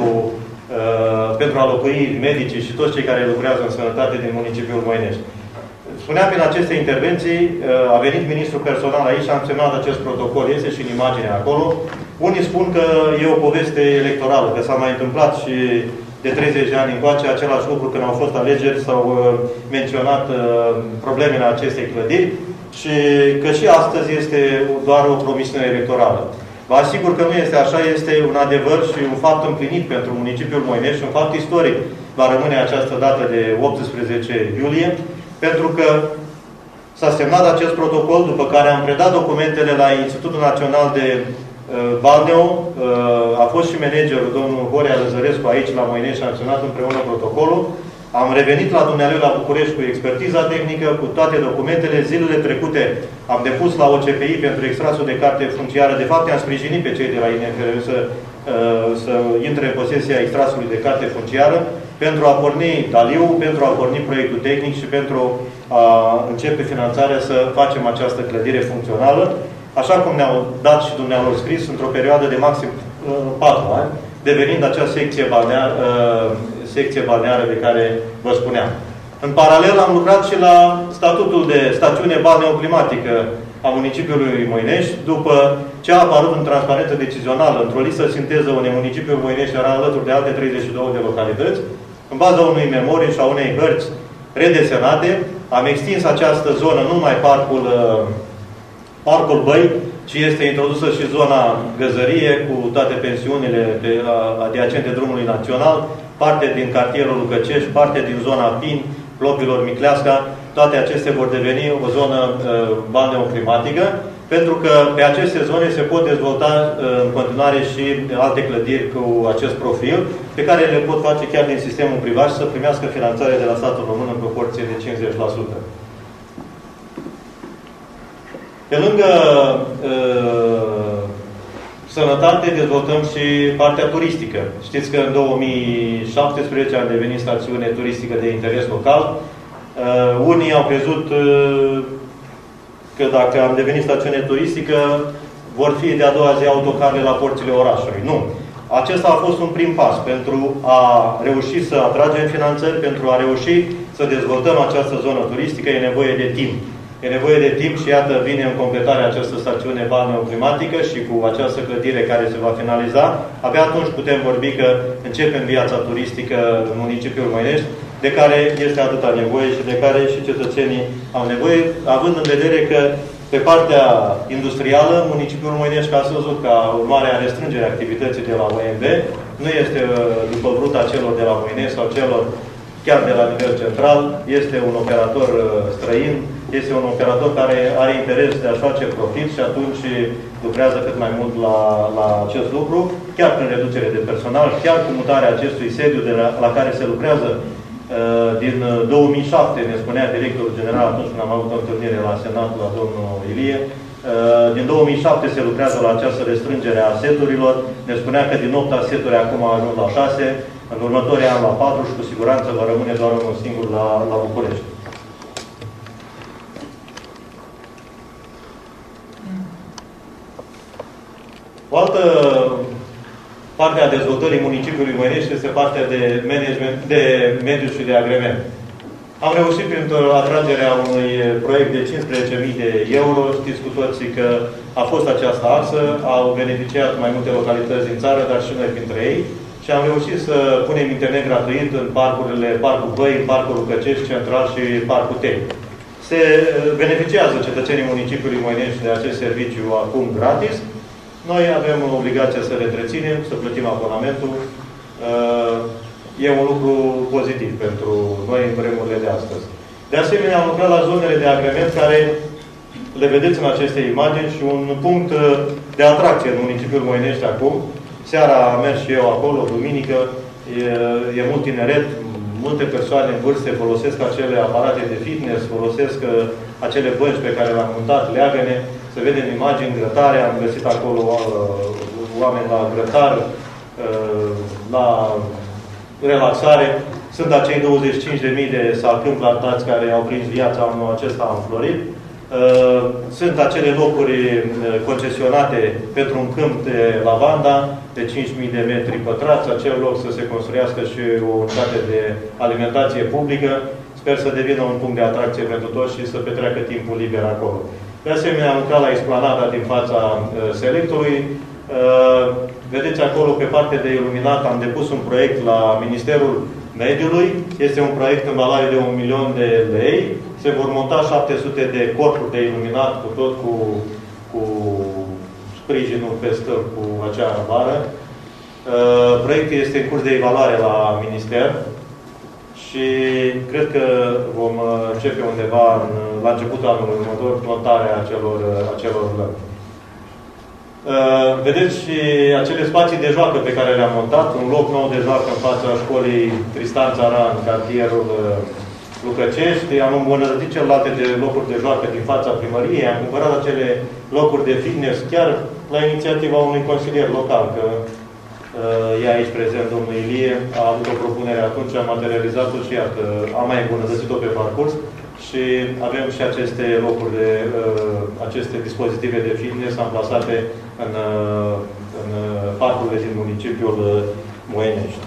pentru a locui medicii și toți cei care lucrează în sănătate din municipiul Moinești. Spuneam prin aceste intervenții, a venit ministrul personal aici și am semnat acest protocol, este și în imagine acolo. Unii spun că e o poveste electorală, că s-a mai întâmplat și de 30 de ani încoace același lucru când au fost alegeri, s-au menționat problemele acestei clădiri și că și astăzi este doar o promisiune electorală. Vă asigur că nu este așa, este un adevăr și un fapt împlinit pentru municipiul Moinești, un fapt istoric va rămâne această dată de 18 iulie, pentru că s-a semnat acest protocol, după care am predat documentele la Institutul Național de Balneo, a fost și managerul, domnul Horea Lăzărescu, aici la Moinești, și am semnat împreună protocolul. Am revenit la dumnealui la București cu expertiza tehnică, cu toate documentele. Zilele trecute am depus la OCPI pentru extrasul de carte funciară. De fapt, i-am sprijinit pe cei de la INFRU să intre în posesia extrasului de carte funciară pentru a porni Daliu, pentru a porni proiectul tehnic și pentru a începe finanțarea să facem această clădire funcțională, așa cum ne-au dat și dumnealor scris, într-o perioadă de maxim 4 ani, devenind acea secție balneară de care vă spuneam. În paralel am lucrat și la statutul de stațiune balneoclimatică a municipiului Moinești, după ce a apărut în transparență decizională, într-o listă sinteză unde municipiul Moinești era alături de alte 32 de localități, în baza unui memoriu și a unei hărți redesenate. Am extins această zonă, nu numai Parcul Băi, ci este introdusă și zona Găzărie, cu toate pensiunile adiacente drumului național, parte din cartierul Lucăcești, parte din zona Pin, Plopilor Micleasca. Toate acestea vor deveni o zonă balneoclimatică, pentru că pe aceste zone se pot dezvolta în continuare și alte clădiri cu acest profil, pe care le pot face chiar din sistemul privat și să primească finanțare de la statul român în proporție de 50%. Pe lângă sănătate, dezvoltăm și partea turistică. Știți că în 2017 am devenit stațiune turistică de interes local. Unii au crezut că dacă am devenit stațiune turistică, vor fi de-a doua zi autocarele la porțile orașului. Nu. Acesta a fost un prim pas pentru a reuși să atragem finanțări, pentru a reuși să dezvoltăm această zonă turistică, e nevoie de timp. E nevoie de timp și iată vine în completare această stațiune balneoclimatică și cu această clădire care se va finaliza. Abia atunci putem vorbi că începem viața turistică în municipiul Moinești, de care este atâta nevoie și de care și cetățenii au nevoie, având în vedere că pe partea industrială, municipiul Moinești, ca ați văzut, ca urmare a restrângerii activității de la OMV, nu este după bruta celor de la Moinești sau celor chiar de la nivel central, este un operator străin, este un operator care are interes de a face profit și atunci lucrează cât mai mult la acest lucru, chiar prin reducere de personal, chiar cu mutarea acestui sediu la care se lucrează din 2007, ne spunea directorul general atunci când am avut o întâlnire la Senat, la domnul Ilie, din 2007 se lucrează la această restrângere a seturilor, ne spunea că din 8 seturi acum a ajuns la 6, în următorii ani la 4 și cu siguranță va rămâne doar unul singur la București. O altă parte a dezvoltării municipiului Moinești este partea de management, de mediu și de agrement. Am reușit printr-o atragerea unui proiect de 15.000 de euro. Știți cu toții că a fost această axă, au beneficiat mai multe localități din țară, dar și noi printre ei. Și am reușit să punem internet gratuit în parcurile, Parcul Băi, Parcul Lucăcești Central și Parcul Tei. Se beneficiază cetățenii municipiului Moinești de acest serviciu acum gratis. Noi avem obligația să le întreținem, să plătim abonamentul. E un lucru pozitiv pentru noi în vremurile de astăzi. De asemenea, am lucrat la zonele de agrement care le vedeți în aceste imagini și un punct de atracție în municipiul Moinești acum. Seara am mers și eu acolo, duminică, e mult tineret, multe persoane în vârste folosesc acele aparate de fitness, folosesc acele bănci pe care le-am montat, leagăne, să vedem imagini, grătare, am găsit acolo oameni la grătar, la relaxare. Sunt acei 25.000 de salcâmpi plantați care au prins viața anul acesta înflorit. Sunt acele locuri concesionate pentru un câmp de lavanda de 5.000 de metri pătrați, acel loc să se construiască și o unitate de alimentație publică. Sper să devină un punct de atracție pentru toți și să petreacă timpul liber acolo. De asemenea, am lucrat la explanada din fața selectului. Vedeți acolo, pe partea de iluminat, am depus un proiect la Ministerul Mediului. Este un proiect în valoare de 1.000.000 de lei. Se vor monta 700 de corpuri de iluminat, cu tot cu sprijinul pe stâlp, cu acea bară. Proiectul este în curs de evaluare la Minister și cred că vom începe undeva la începutul anului următor montarea acelor lămpi. Vedeți și acele spații de joacă pe care le-am montat, un loc nou de joacă în fața școlii Tristan Țaran, în cartierul Lucăcești. Am îmbunătățit celelalte de locuri de joacă din fața primăriei, am cumpărat acele locuri de fitness, chiar la inițiativa unui consilier local, că e aici prezent domnul Ilie, a avut o propunere atunci, am materializat-o și iată, am mai îmbunătățit-o pe parcurs și avem și aceste locuri de aceste dispozitive de fitness amplasate în parcurile din municipiul Moinești.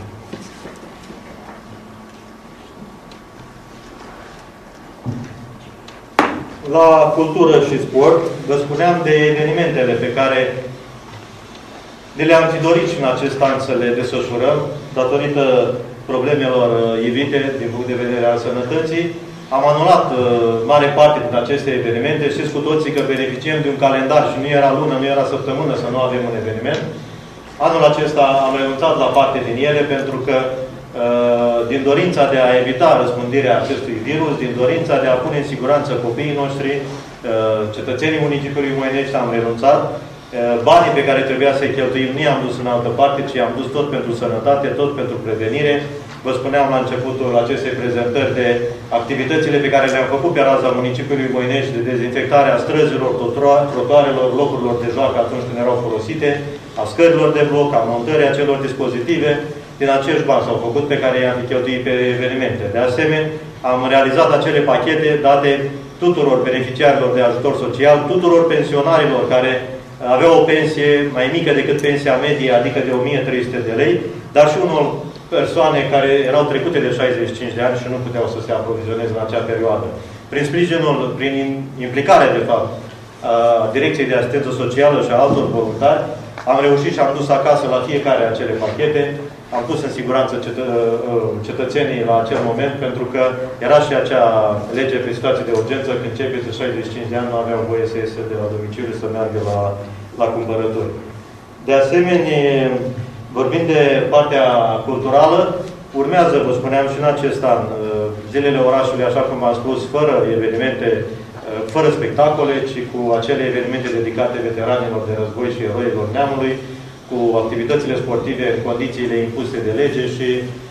La cultură și sport, vă spuneam de evenimentele pe care le-am fi dorit și în acest an să le desfășurăm, datorită problemelor ivite din punct de vedere al sănătății. Am anulat mare parte din aceste evenimente. Știți cu toții că beneficiem de un calendar și nu era lună, nu era săptămână să nu avem un eveniment. Anul acesta am renunțat la parte din ele pentru că din dorința de a evita răspândirea acestui virus, din dorința de a pune în siguranță copiii noștri, cetățenii municipiului Moinești, am renunțat. Banii pe care trebuia să-i cheltuim nu i-am dus în altă parte, ci i-am dus tot pentru sănătate, tot pentru prevenire. Vă spuneam la începutul acestei prezentări de activitățile pe care le-am făcut pe raza municipiului Moinești, de dezинfectarea străzilor, trotuarelor, locurilor de joacă atunci când erau folosite, a scărilor de bloc, a montării acelor dispozitive. Din acești bani s-au făcut pe care i-am cheltuit pe evenimente. De asemenea, am realizat acele pachete date tuturor beneficiarilor de ajutor social, tuturor pensionarilor care aveau o pensie mai mică decât pensia medie, adică de 1300 de lei, dar și unor persoane care erau trecute de 65 de ani și nu puteau să se aprovizioneze în acea perioadă. Prin sprijinul, prin implicarea, de fapt, a Direcției de Asistență Socială și a altor voluntari, am reușit și am dus acasă la fiecare acele pachete. Am pus în siguranță cetățenii la acel moment, pentru că era și acea lege pe situații de urgență, când cei peste 65 de ani nu aveau voie să iese de la domiciliu, să meargă la cumpărături. De asemenea, vorbind de partea culturală, urmează, vă spuneam și în acest an, zilele orașului, așa cum am spus, fără evenimente, fără spectacole, ci cu acele evenimente dedicate veteranilor de război și eroilor neamului, cu activitățile sportive în condițiile impuse de lege și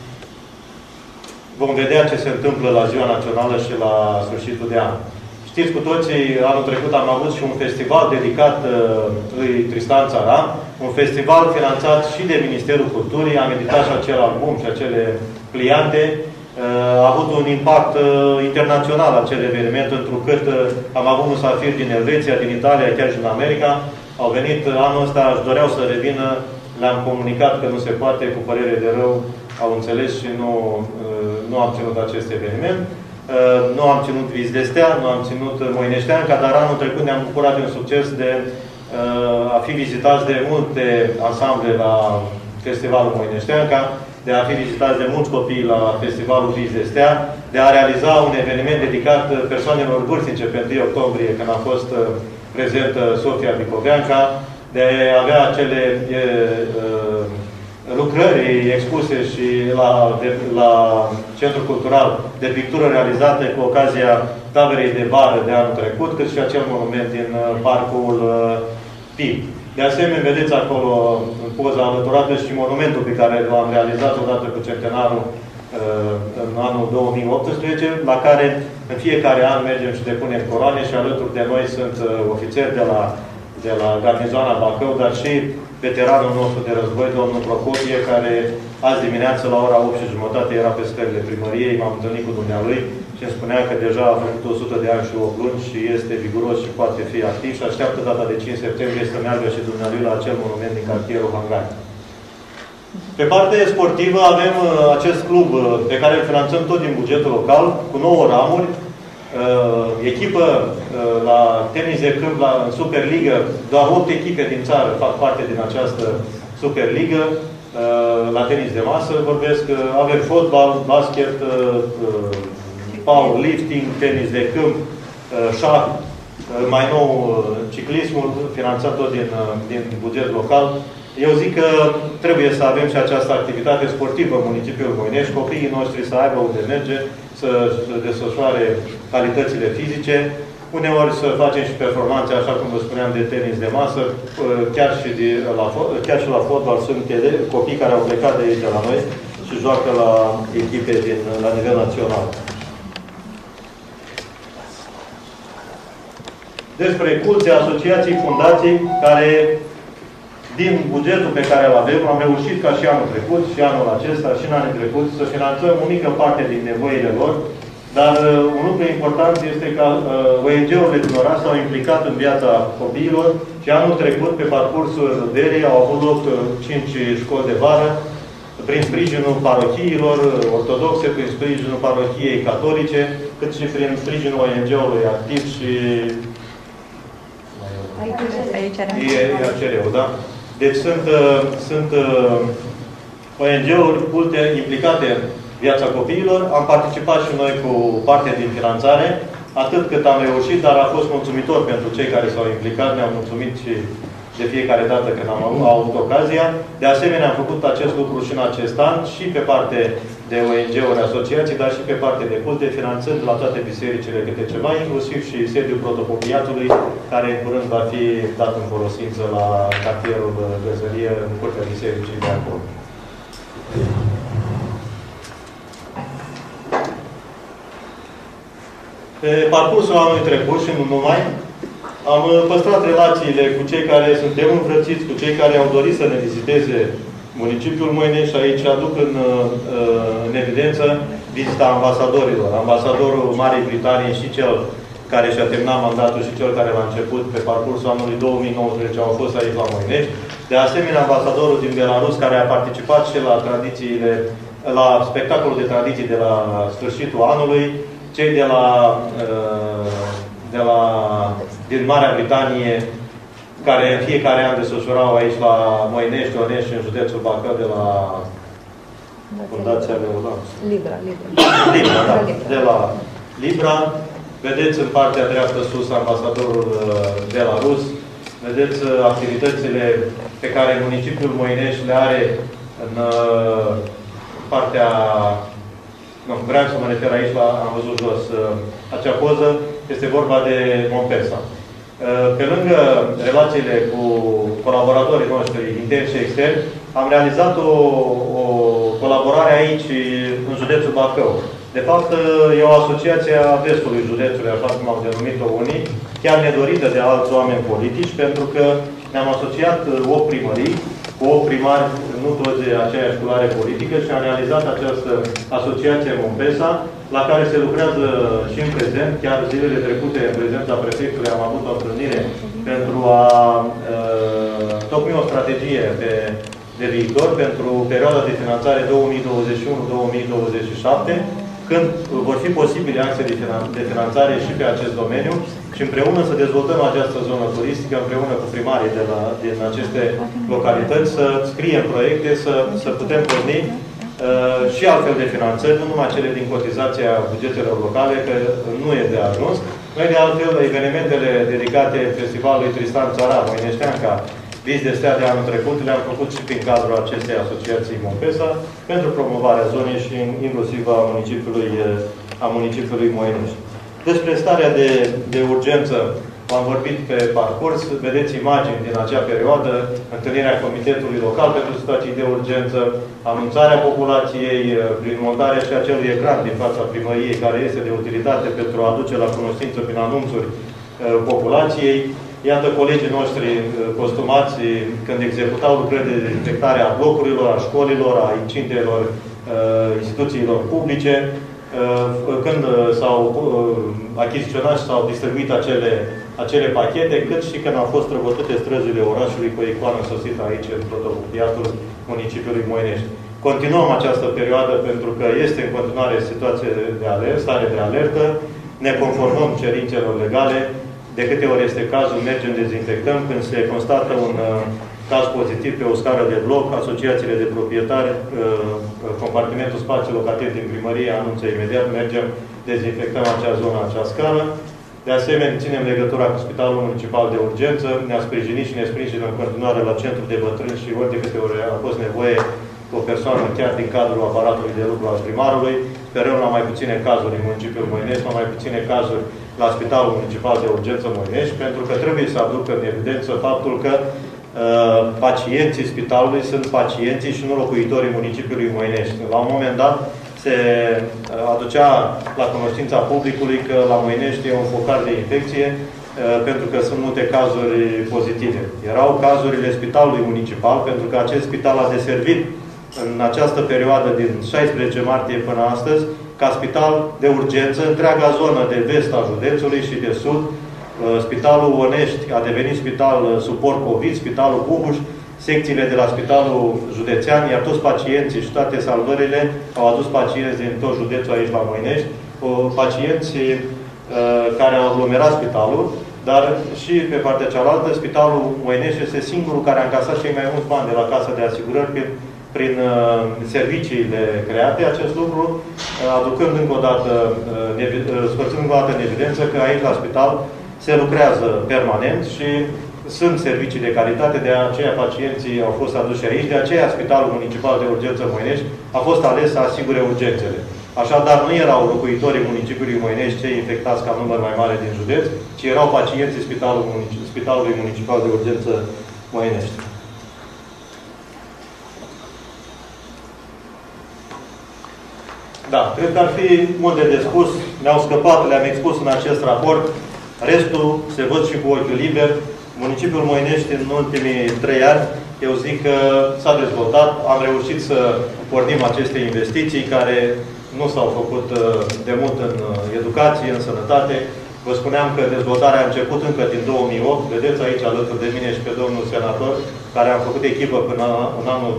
vom vedea ce se întâmplă la Ziua Națională și la sfârșitul de an. Știți cu toții, anul trecut am avut și un festival dedicat lui Tristan Țaran, un festival finanțat și de Ministerul Culturii, am editat și acel album și acele pliante. A avut un impact internațional acel eveniment, întrucât am avut musafiri din Elveția, din Italia, chiar și din America. Au venit anul ăsta, își doreau să revină, le-am comunicat că nu se poate, cu părere de rău, au înțeles și nu am ținut acest eveniment. Nu am ținut Vis de Stea, nu am ținut Moineșteanca, dar anul trecut ne-am bucurat de un succes de a fi vizitați de multe ansamble la Festivalul Moineșteanca, de a fi vizitați de mulți copii la Festivalul Vis de Stea, de a realiza un eveniment dedicat persoanelor vârstnice pe 1 octombrie, când a fost prezentă Sofia Bicoveanca, de a avea acele lucrări expuse și la Centrul Cultural de pictură realizate cu ocazia taberei de vară de anul trecut, cât și acel monument din Parcul Pip. De asemenea, vedeți acolo în poza alăturată și monumentul pe care l-am realizat odată cu centenarul în anul 2018, la care în fiecare an mergem și depunem coroane și alături de noi sunt ofițeri de la Garnizoana Bacău, dar și veteranul nostru de război, domnul Procopie, care azi dimineață la ora 8:30 era pe scările primăriei, m-am întâlnit cu dumnealui și îmi spunea că deja a făcut 100 de ani și 8 luni și este viguros și poate fi activ și așteaptă data de 5 septembrie să meargă și dumnealui la acel monument din cartierul Hangari. Pe partea sportivă avem acest club pe care îl finanțăm tot din bugetul local, cu 9 ramuri, echipă la tenis de câmp, în Superligă, doar 8 echipe din țară fac parte din această Superligă, la tenis de masă vorbesc, avem fotbal, basket, powerlifting, tenis de câmp, șah, mai nou ciclismul, finanțat tot din buget local. Eu zic că trebuie să avem și această activitate sportivă în municipiul Moinești, copiii noștri să aibă unde merge, să desfășoare calitățile fizice, uneori să facem și performanțe, așa cum vă spuneam, de tenis de masă, chiar și la fotbal sunt copii care au plecat de aici la noi și joacă la echipe la nivel național. Despre culte, asociații, fundații, care din bugetul pe care îl avem, am reușit ca și anul trecut, și anul acesta, și în anii trecut, să finanțăm o mică parte din nevoile lor, dar un lucru important este că ONG-urile din oraș s-au implicat în viața copiilor și anul trecut, pe parcursul verii, au avut loc 5 școli de vară, prin sprijinul parohiilor ortodoxe, prin sprijinul parohiei catolice, cât și prin sprijinul ONG-ului activ și IACR-ul, da? Deci sunt ONG-uri multe implicate în viața copiilor. Am participat și noi cu parte din finanțare, atât cât am reușit, dar a fost mulțumitor pentru cei care s-au implicat. Ne-am mulțumit și de fiecare dată când am avut ocazia. De asemenea, am făcut acest lucru și în acest an, și pe parte de ONG-uri, asociații, dar și pe parte de culte, finanțând la toate bisericile câte ceva, inclusiv și sediul protopopiatului, care în curând va fi dat în folosință la cartierul Găzărie, în curtea bisericii de acolo. Pe parcursul anului trecut și nu numai, am păstrat relațiile cu cei care suntem înfrățiți, cu cei care au dorit să ne viziteze municipiul Moinești. Aici aduc în evidență vizita ambasadorilor. Ambasadorul Marii Britanii și cel care și-a terminat mandatul și cel care l-a început pe parcursul anului 2019 au fost aici la Moinești. De asemenea, ambasadorul din Belarus, care a participat și la tradițiile, la spectacolul de tradiții de la sfârșitul anului, cei din Marea Britanie, care în fiecare an desfășurau aici la Moinești, Onești, în județul Bacău, de la Fundația Leolan. Libra, da. De la Libra. Vedeți în partea dreaptă sus ambasadorul belarus. Vedeți activitățile pe care municipiul Moinești le are în partea... Nu, vreau să mă refer aici la, am văzut jos acea poză, este vorba de Mompesa. Pe lângă relațiile cu colaboratorii noștri interni și externi, am realizat o colaborare aici, în județul Bacău. De fapt, e o asociație a vestului județului, așa cum au denumit-o unii, chiar nedorită de alți oameni politici, pentru că ne-am asociat 8 primării, cu 8 primari, nu toți de aceeași culoare politică, și am realizat această asociație Mompesa, la care se lucrează și în prezent. Chiar zilele trecute, în prezența prefectului, am avut o întâlnire pentru a tocmi o strategie de viitor pentru perioada de finanțare 2021-2027, când vor fi posibile axe de finanțare și pe acest domeniu, și împreună să dezvoltăm această zonă turistică, împreună cu primarii din aceste localități, să scriem proiecte, să putem porni și altfel de finanțări, nu numai cele din cotizația bugetelor locale, că nu e de ajuns. Noi, de altfel, evenimentele dedicate Festivalului Tristan Țara, Moineșteanca, Vis de Stea de anul trecut, le-am făcut și prin cadrul acestei asociații Mompesa, pentru promovarea zonei și inclusiv a municipiului Moinești. Despre starea de urgență am vorbit pe parcurs. Vedeți imagini din acea perioadă, întâlnirea Comitetului Local pentru Situații de Urgență, anunțarea populației prin montarea și acelui ecran din fața primăriei, care este de utilitate pentru a aduce la cunoștință prin anunțuri populației. Iată colegii noștri costumați când executau lucrări de dezinfectare a blocurilor, a școlilor, a incintelor instituțiilor publice, când s-au achiziționat și s-au distribuit acele pachete, cât și când au fost străbătute străzile orașului cu o icoană sosită aici, în protopopiatul municipiului Moinești. Continuăm această perioadă pentru că este în continuare situație de alertă, stare de alertă, ne conformăm cerințelor legale. De câte ori este cazul, mergem, dezinfectăm. Când se constată un caz pozitiv pe o scară de bloc, asociațiile de proprietari, compartimentul spațiu locativ din primărie anunță imediat, mergem, dezinfectăm acea zonă, acea scară. De asemenea, ținem legătura cu Spitalul Municipal de Urgență, ne-a sprijinit și ne sprijină în continuare la centru de bătrâni și ori de câte ori a fost nevoie o persoană chiar din cadrul aparatului de lucru al primarului. Sperăm la mai puține cazuri în municipiul Moinești, la mai puține cazuri la Spitalul Municipal de Urgență Moinești, pentru că trebuie să aducă în evidență faptul că pacienții spitalului sunt pacienții și nu locuitorii municipiului Moinești. La un moment dat se aducea la cunoștința publicului că la Moinești e un focar de infecție, pentru că sunt multe cazuri pozitive. Erau cazurile Spitalului Municipal, pentru că acest spital a deservit în această perioadă din 16 martie până astăzi, ca spital de urgență, întreaga zonă de vest a județului și de sud. Spitalul Onești a devenit spital suport COVID, Spitalul Buhuș, secțiile de la Spitalul Județean, iar toți pacienții și toate salvările au adus pacienți din tot județul aici la Moinești, pacienți care au aglomerat spitalul, dar și pe partea cealaltă, Spitalul Moinești este singurul care a încasat cei mai mulți bani de la Casa de Asigurări prin serviciile create acest lucru, aducând încă o dată, scoțând încă o dată în evidență că aici la spital se lucrează permanent și sunt servicii de calitate, de aceea pacienții au fost aduși aici, de aceea Spitalul Municipal de Urgență Moinești a fost ales să asigure urgențele. Așadar, nu erau locuitorii municipiului Moinești cei infectați ca număr mai mare din județ, ci erau pacienții Spitalului Municipal de Urgență Moinești. Da, cred că ar fi multe de spus. Mi-au scăpat, le-am expus în acest raport. Restul se văd și cu ochiul liber. Municipiul Moinești, în ultimii 3 ani, eu zic că s-a dezvoltat. Am reușit să pornim aceste investiții care nu s-au făcut de mult în educație, în sănătate. Vă spuneam că dezvoltarea a început încă din 2008. Vedeți aici alături de mine și pe domnul senator, care am făcut echipă până în anul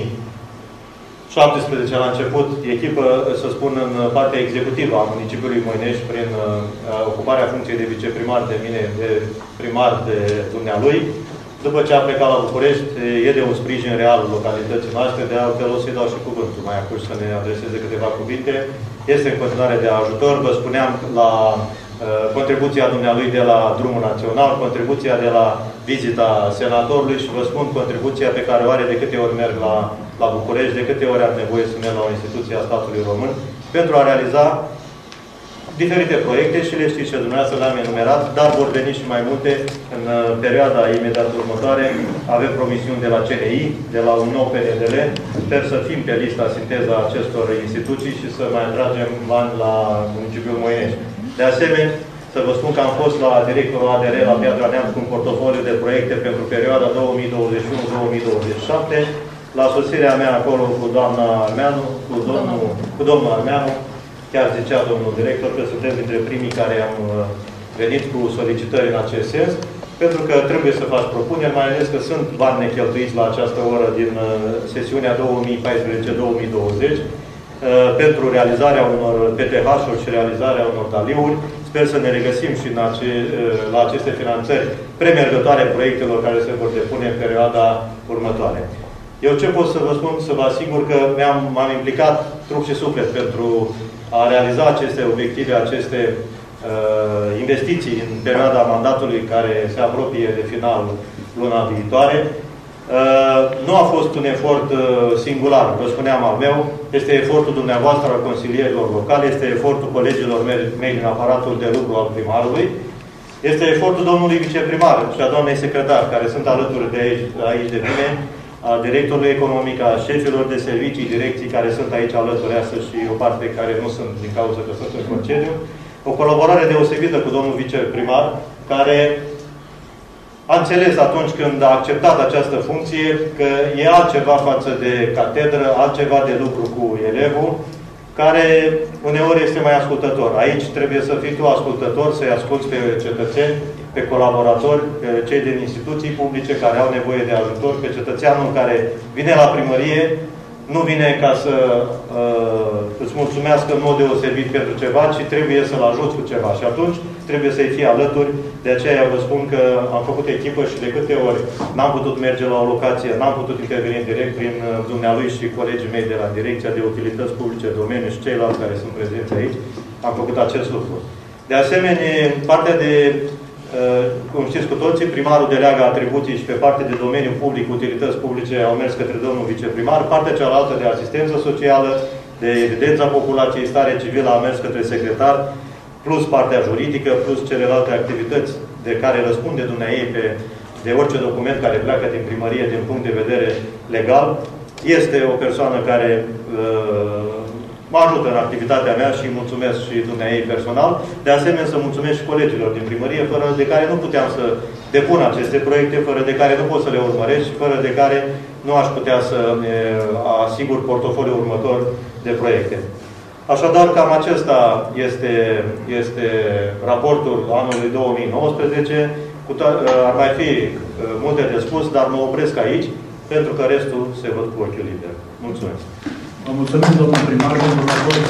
2017 la început, echipă, să spun, în partea executivă a municipiului Moinești, prin ocuparea funcției de viceprimar de mine, de primar de dumnealui. După ce a plecat la București, e de un sprijin real localității noastre, de altfel o să-i dau și cuvântul mai acum să ne adreseze câteva cuvinte. Este în continuare de ajutor. Vă spuneam la contribuția dumnealui de la Drumul Național, contribuția de la vizita senatorului și vă spun contribuția pe care o are de câte ori merg la București, de câte ori am nevoie să merg la o instituție a statului român, pentru a realiza diferite proiecte și le știți și dumneavoastră le-am enumerat, dar vor veni și mai multe în perioada imediat următoare. Avem promisiuni de la CNI, de la un nou PNDL. Sper să fim pe lista sinteza acestor instituții și să mai atragem bani la municipiul Moinești. De asemenea, să vă spun că am fost la directorul ADR la Piatra Neamț cu un portofoliu de proiecte pentru perioada 2021-2027. La sosirea mea acolo cu doamna Armeanu, cu domnul Armeanu, chiar zicea domnul director că suntem dintre primii care am venit cu solicitări în acest sens, pentru că trebuie să faci propuneri, mai ales că sunt bani necheltuiți la această oră din sesiunea 2014-2020 pentru realizarea unor PTH-uri și realizarea unor taliuri. Sper să ne regăsim și la aceste finanțări premergătoare proiectelor care se vor depune în perioada următoare. Eu ce pot să vă spun? Să vă asigur că m-am implicat trup și suflet pentru a realiza aceste obiective, aceste investiții în perioada mandatului care se apropie de final luna viitoare. Nu a fost un efort singular, vă spuneam al meu, este efortul dumneavoastră al consilierilor locale, este efortul colegilor mei din aparatul de lucru al primarului, este efortul domnului viceprimar și a doamnei secretar, care sunt alături de aici de mine, a directorului economic, a șefilor de servicii, direcții care sunt aici alături astăzi și o parte care nu sunt din cauza că sunt în concediu. O colaborare deosebită cu domnul viceprimar, care a înțeles atunci când a acceptat această funcție că e altceva față de catedră, altceva de lucru cu elevul, care uneori este mai ascultător. Aici trebuie să fii tu ascultător, să-i asculți pe cetățeni, pe colaboratori, pe cei din instituții publice care au nevoie de ajutor, pe cetățeanul care vine la primărie, nu vine ca să îți mulțumească în mod deosebit pentru ceva, ci trebuie să-l ajuți cu ceva. Și atunci trebuie să-i fii alături. De aceea vă spun că am făcut echipă și de câte ori n-am putut merge la o locație, n-am putut interveni direct prin dumnealui și colegii mei de la Direcția de Utilități Publice, Domeniu și ceilalți care sunt prezenți aici, am făcut acest lucru. De asemenea, partea de cum știți cu toții, primarul deleagă atribuții și pe partea de domeniu public, utilități publice, au mers către domnul viceprimar. Partea cealaltă de asistență socială, de evidența populației, stare civilă, a mers către secretar, plus partea juridică, plus celelalte activități de care răspunde dumneaei de orice document care pleacă din primărie din punct de vedere legal. Este o persoană care mă ajută în activitatea mea și mulțumesc și dumneaei personal. De asemenea, să mulțumesc și colegilor din primărie, fără de care nu puteam să depun aceste proiecte, fără de care nu pot să le urmăresc și fără de care nu aș putea să asigur portofoliul următor de proiecte. Așadar, cam acesta este raportul anului 2019. Ar mai fi multe de spus, dar mă opresc aici, pentru că restul se văd cu ochiul liber. Mulțumesc! Vă mulțumim, domnul primar, pentru raportul.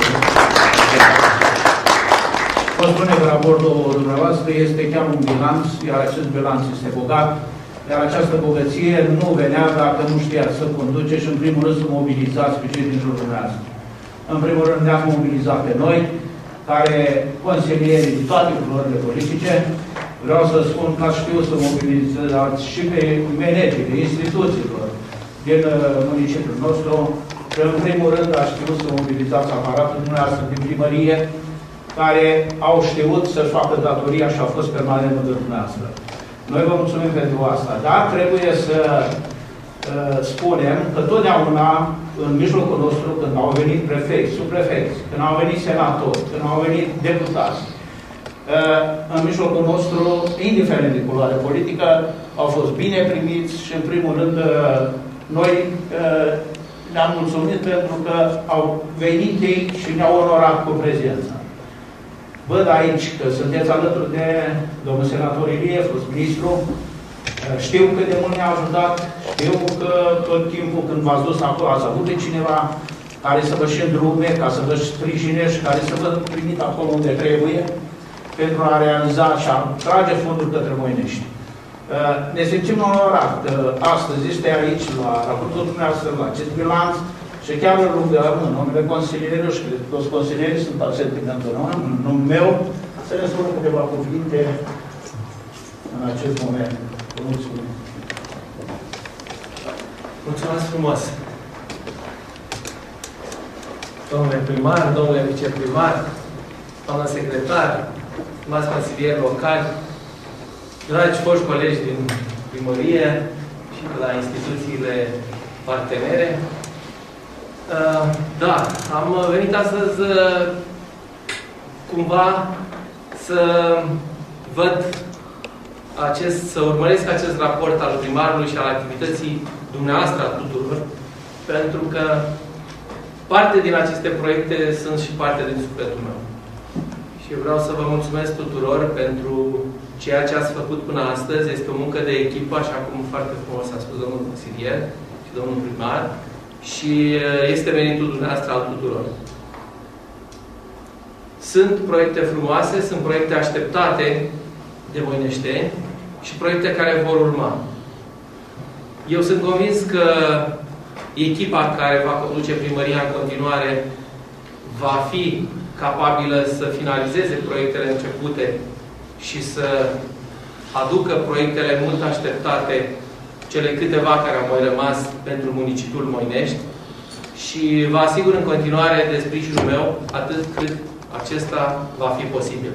Vă spune că raportul dumneavoastră este chiar un bilanț, iar acest bilanț este bogat. Iar această bogăție nu venea dacă nu știați să conduceți și în primul rând să mobilizați pe cei din jurul dumneavoastră. În primul rând ne-ați mobilizat pe noi, care consilierii de toate culorile politice. Vreau să spun că ați știut să mobilizați și pe managerii instituțiilor din municipiul nostru. Că în primul rând ați știut să mobilizați aparatul dumneavoastră din primărie, care au știut să-și facă datoria și au fost permanent de dumneavoastră. Noi vă mulțumim pentru asta, dar trebuie să spunem că totdeauna în mijlocul nostru, când au venit prefecți, subprefecți, când au venit senatori, când au venit deputați, în mijlocul nostru, indiferent de culoare politică, au fost bine primiți și, în primul rând, noi ne-am mulțumit pentru că au venit ei și ne-au onorat cu prezența. Văd aici că sunteți alături de domnul senator Ilie, fost ministru. Știu cât de mult ne-a ajutat, știu că tot timpul când v-ați dus acolo ați avut de cineva care să vă și îndrume, ca să vă sprijine și care să vă trimit acolo unde trebuie pentru a realiza și a trage fonduri către Moinești. Ne simțim onorat că astăzi este aici, la raportul dumneavoastră, la acest bilanț, și chiar îl rugăm, în numele consilierilor, și toți consilierii sunt absenti pentru noi, în numele meu, să ne spună câteva cuvinte în acest moment. Vă mulțumim. Mulțumesc frumos! Domnule primar, domnule viceprimar, doamna secretar, stimați consilieri locali, dragi foști colegi din primărie și de la instituțiile partenere. Da, am venit astăzi cumva să văd să urmăresc acest raport al primarului și al activității dumneavoastră a tuturor, pentru că parte din aceste proiecte sunt și parte din sufletul meu. Și vreau să vă mulțumesc tuturor pentru ceea ce ați făcut până astăzi. Este o muncă de echipă, așa cum foarte frumos a spus domnul consilier și domnul primar, și este venitul dumneavoastră al tuturor. Sunt proiecte frumoase, sunt proiecte așteptate de moineșteni și proiecte care vor urma. Eu sunt convins că echipa care va conduce primăria în continuare va fi capabilă să finalizeze proiectele începute și să aducă proiectele mult așteptate, cele câteva care au mai rămas pentru municipiul Moinești, și vă asigur în continuare de sprijinul meu atât cât acesta va fi posibil.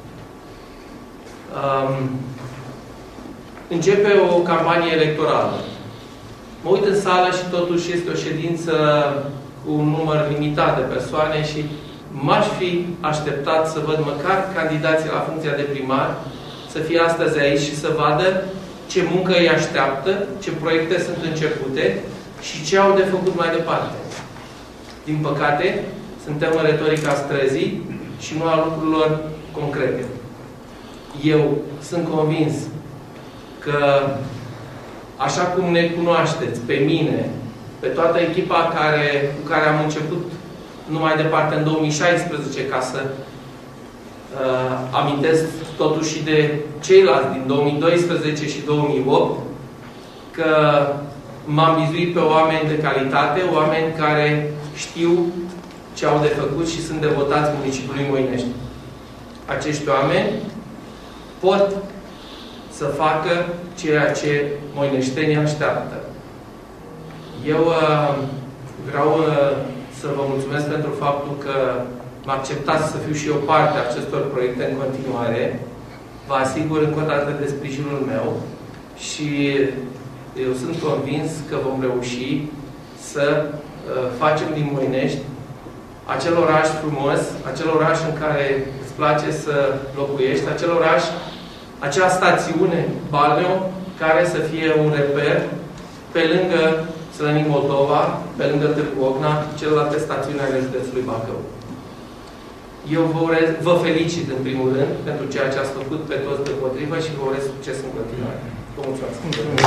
Începe o campanie electorală. Mă uit în sală și totuși este o ședință cu un număr limitat de persoane și m-aș fi așteptat să văd măcar candidații la funcția de primar să fie astăzi aici și să vadă ce muncă îi așteaptă, ce proiecte sunt începute și ce au de făcut mai departe. Din păcate, suntem în retorica străzii și nu a lucrurilor concrete. Eu sunt convins că, așa cum ne cunoașteți, pe mine, pe toată echipa cu care am început numai departe în 2016, ca să amintesc totuși și de ceilalți din 2012 și 2008, că m-am bizuit pe oameni de calitate, oameni care știu ce au de făcut și sunt devotați municipiului Moinești. Acești oameni pot să facă ceea ce moineștenii așteaptă. Eu vreau să vă mulțumesc pentru faptul că mă acceptați să fiu și eu parte a acestor proiecte în continuare. Vă asigur încă o dată de sprijinul meu și eu sunt convins că vom reuși să facem din Moinești acel oraș frumos, acel oraș în care îți place să locuiești, acel oraș, acea stațiune balneo care să fie un reper pe lângă Slănic Moldova, pe lângă Târgu Ocna, celelalte stațiuni ale județului Bacău. Eu vă felicit în primul rând pentru ceea ce ați făcut pe toți deopotrivă și vă urez succes în continuare. Vă mulțumesc!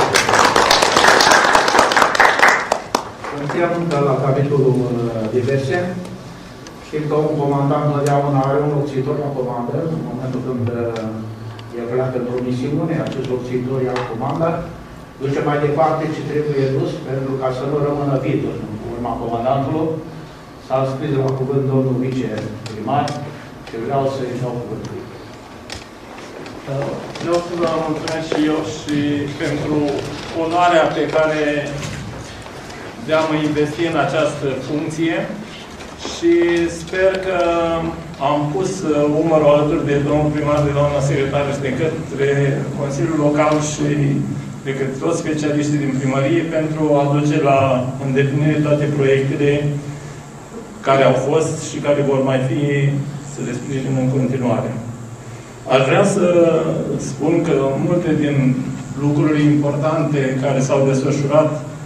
Încheiem încă la capitolul diverse. Știm că un comandant totdeauna are un locțitor la comandă. În momentul când el pleacă într-o misiune, acest locțitor ia comanda. duce mai departe ce trebuie dus, pentru ca să nu rămână vidul în urma comandantului. S-a scris la cuvânt domnul viceprimar și vreau să-i dau cuvântul. Vreau să vă mulțumesc și eu și pentru onoarea pe care de a mă investi în această funcție și sper că am pus umărul alături de domnul primar, de doamna secretară și de către Consiliul Local și de către toți specialiștii din primărie pentru a duce la îndeplinire toate proiectele care au fost și care vor mai fi să le sprijin în continuare. Aș vrea să spun că multe din lucrurile importante care s-au desfășurat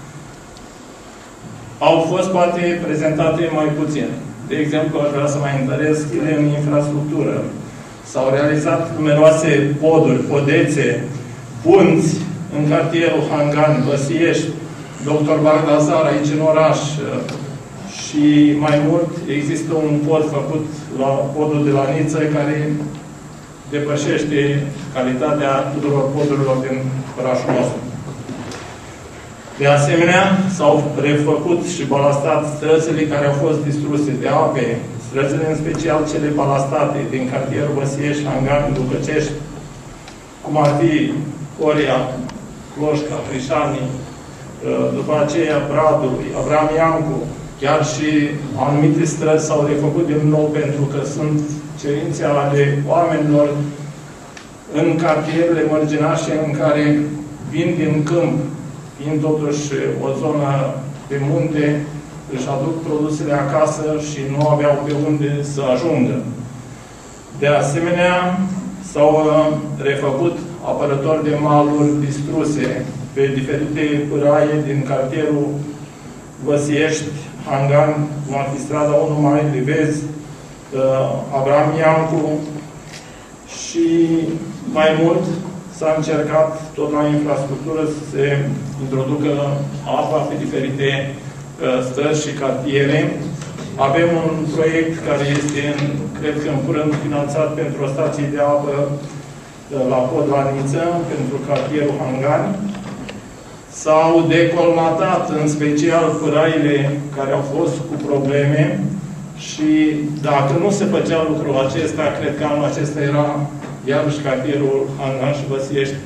au fost poate prezentate mai puțin. De exemplu, aș vrea să mai întăresc în infrastructură. S-au realizat numeroase poduri, podețe, punți în cartierul Hangan, Văsiești, Dr. Bardazar aici în oraș și mai mult există un pod făcut la podul de la Niță care depășește calitatea tuturor podurilor din orașul nostru. De asemenea, s-au refăcut și balastat străzile care au fost distruse de ape, străzile în special cele balastate din cartierul Văsiești, Hangan, Ducăcești, cum ar fi Coria, Cloșca, Frișani, după aceea Bradul, Avram Iancu, chiar și anumite străzi s-au refăcut din nou pentru că sunt cerințe ale oamenilor în cartierele mărginașe în care vin din câmp, fiind totuși o zonă de munte, își aduc produsele acasă și nu aveau pe unde să ajungă. De asemenea, s-au refăcut apărători de maluri distruse pe diferite pâraie din cartierul Văsiești, Hangan, cum ar fi strada 1 Mai, Livez, Avram Iancu și mai mult s-a încercat tot la infrastructură să se introducă apa pe diferite străzi și cartiere. Avem un proiect care este, cred că în curând, finanțat pentru o stație de apă la Pod la Niță, pentru cartierul Hangan. S-au decolmatat, în special, pâraile care au fost cu probleme și dacă nu se făcea lucrul acesta, cred că anul acesta era iarăși cartierul Hangan și Văsiești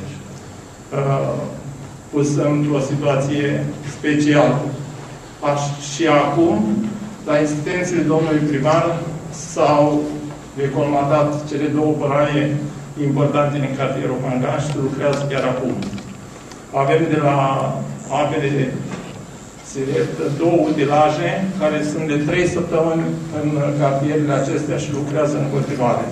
pus într-o situație specială. Și acum, la insistențele domnului primar, s-au decolmatat cele două păraie importante din cartierul Hangan și lucrează chiar acum. Avem de la apele Siret două utilaje care sunt de 3 săptămâni în cartierele acestea și lucrează în continuare.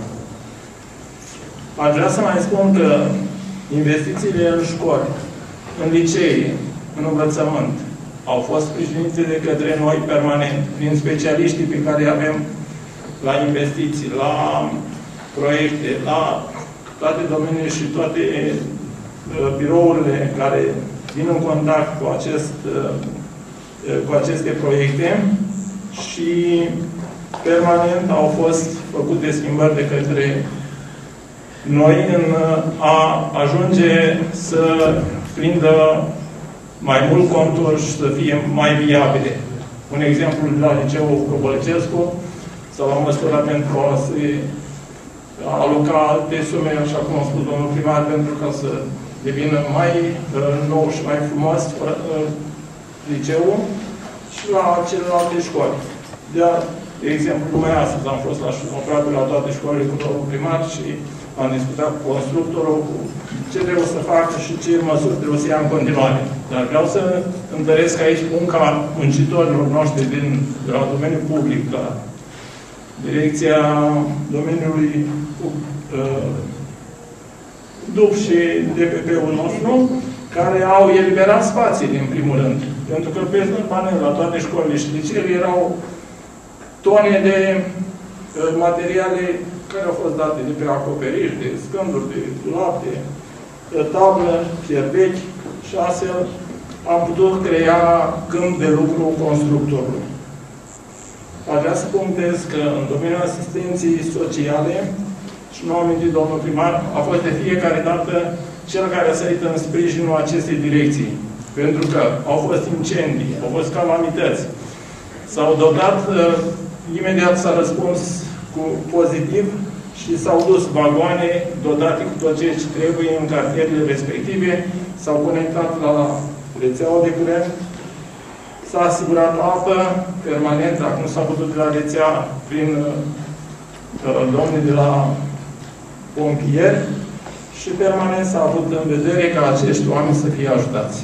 Aș vrea să mai spun că investițiile în școli, în licee, în învățământ, au fost sprijinite de către noi permanent, prin specialiștii pe care îi avem la investiții, la proiecte, la toate domeniile și toate birourile care vin în contact cu aceste proiecte și permanent au fost făcute schimbări de către noi în a ajunge să prindă mai mult contur și să fie mai viabile. Un exemplu la liceul Cobălcescu sau la măsura pentru a se aloca alte sume, așa cum a spus domnul primar, pentru ca să devină mai nou și mai frumos liceul și la celelalte școli. De exemplu, numai astăzi am fost aproape la toate școlile cu domnul primar și am discutat cu constructorul, cu ce trebuie să facă și ce măsuri trebuie să ia în continuare. Dar vreau să întăresc aici munca muncitorilor noștri de la domeniul public, la direcția domeniului DUP și DPP-ul nostru, care au eliberat spații, din primul rând. Pentru că pe panel, la toate școlile și liceele erau tone de materiale care au fost date de pe acoperiș, de scânduri, de dulap, de tablă, fierbechi și astfel am putut crea câmp de lucru constructorului. Aș vrea să punctez că în domeniul asistenței sociale, și nu am amintit domnul primar, a fost de fiecare dată cel care a sărit în sprijinul acestei direcții. Pentru că au fost incendii, au fost calamități. S-au dotat, imediat s-a răspuns cu pozitiv și s-au dus vagoane dotate cu tot ce trebuie în cartierele respective, s-au conectat la rețeaua de curent, s-a asigurat apă permanent, dacă nu s-a putut de la rețea prin domnii de la pompieri, și permanent s-a avut în vedere ca acești oameni să fie ajutați.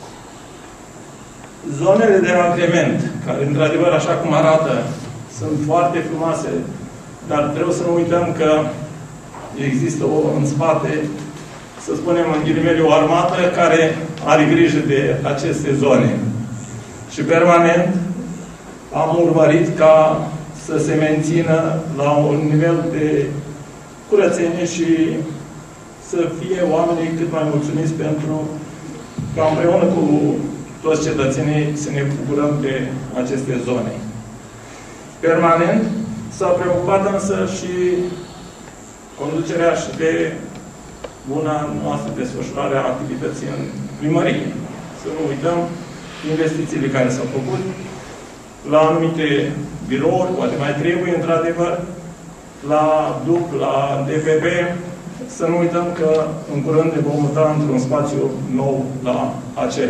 Zonele de agrement, care într-adevăr, așa cum arată, sunt foarte frumoase, dar trebuie să nu uităm că există în spate, să spunem în ghilimele, o armată care are grijă de aceste zone. Și permanent am urmărit ca să se mențină la un nivel de curățenie și să fie oamenii cât mai mulțumiți pentru ca împreună cu toți cetățenii să ne bucurăm de aceste zone. Permanent s-a preocupat însă și conducerea și de buna noastră desfășurare a activității în primărie. Să nu uităm investițiile care s-au făcut la anumite birouri, poate mai trebuie, într-adevăr, la DUC, la DPP. Să nu uităm că în curând ne vom muta într-un spațiu nou la ACR.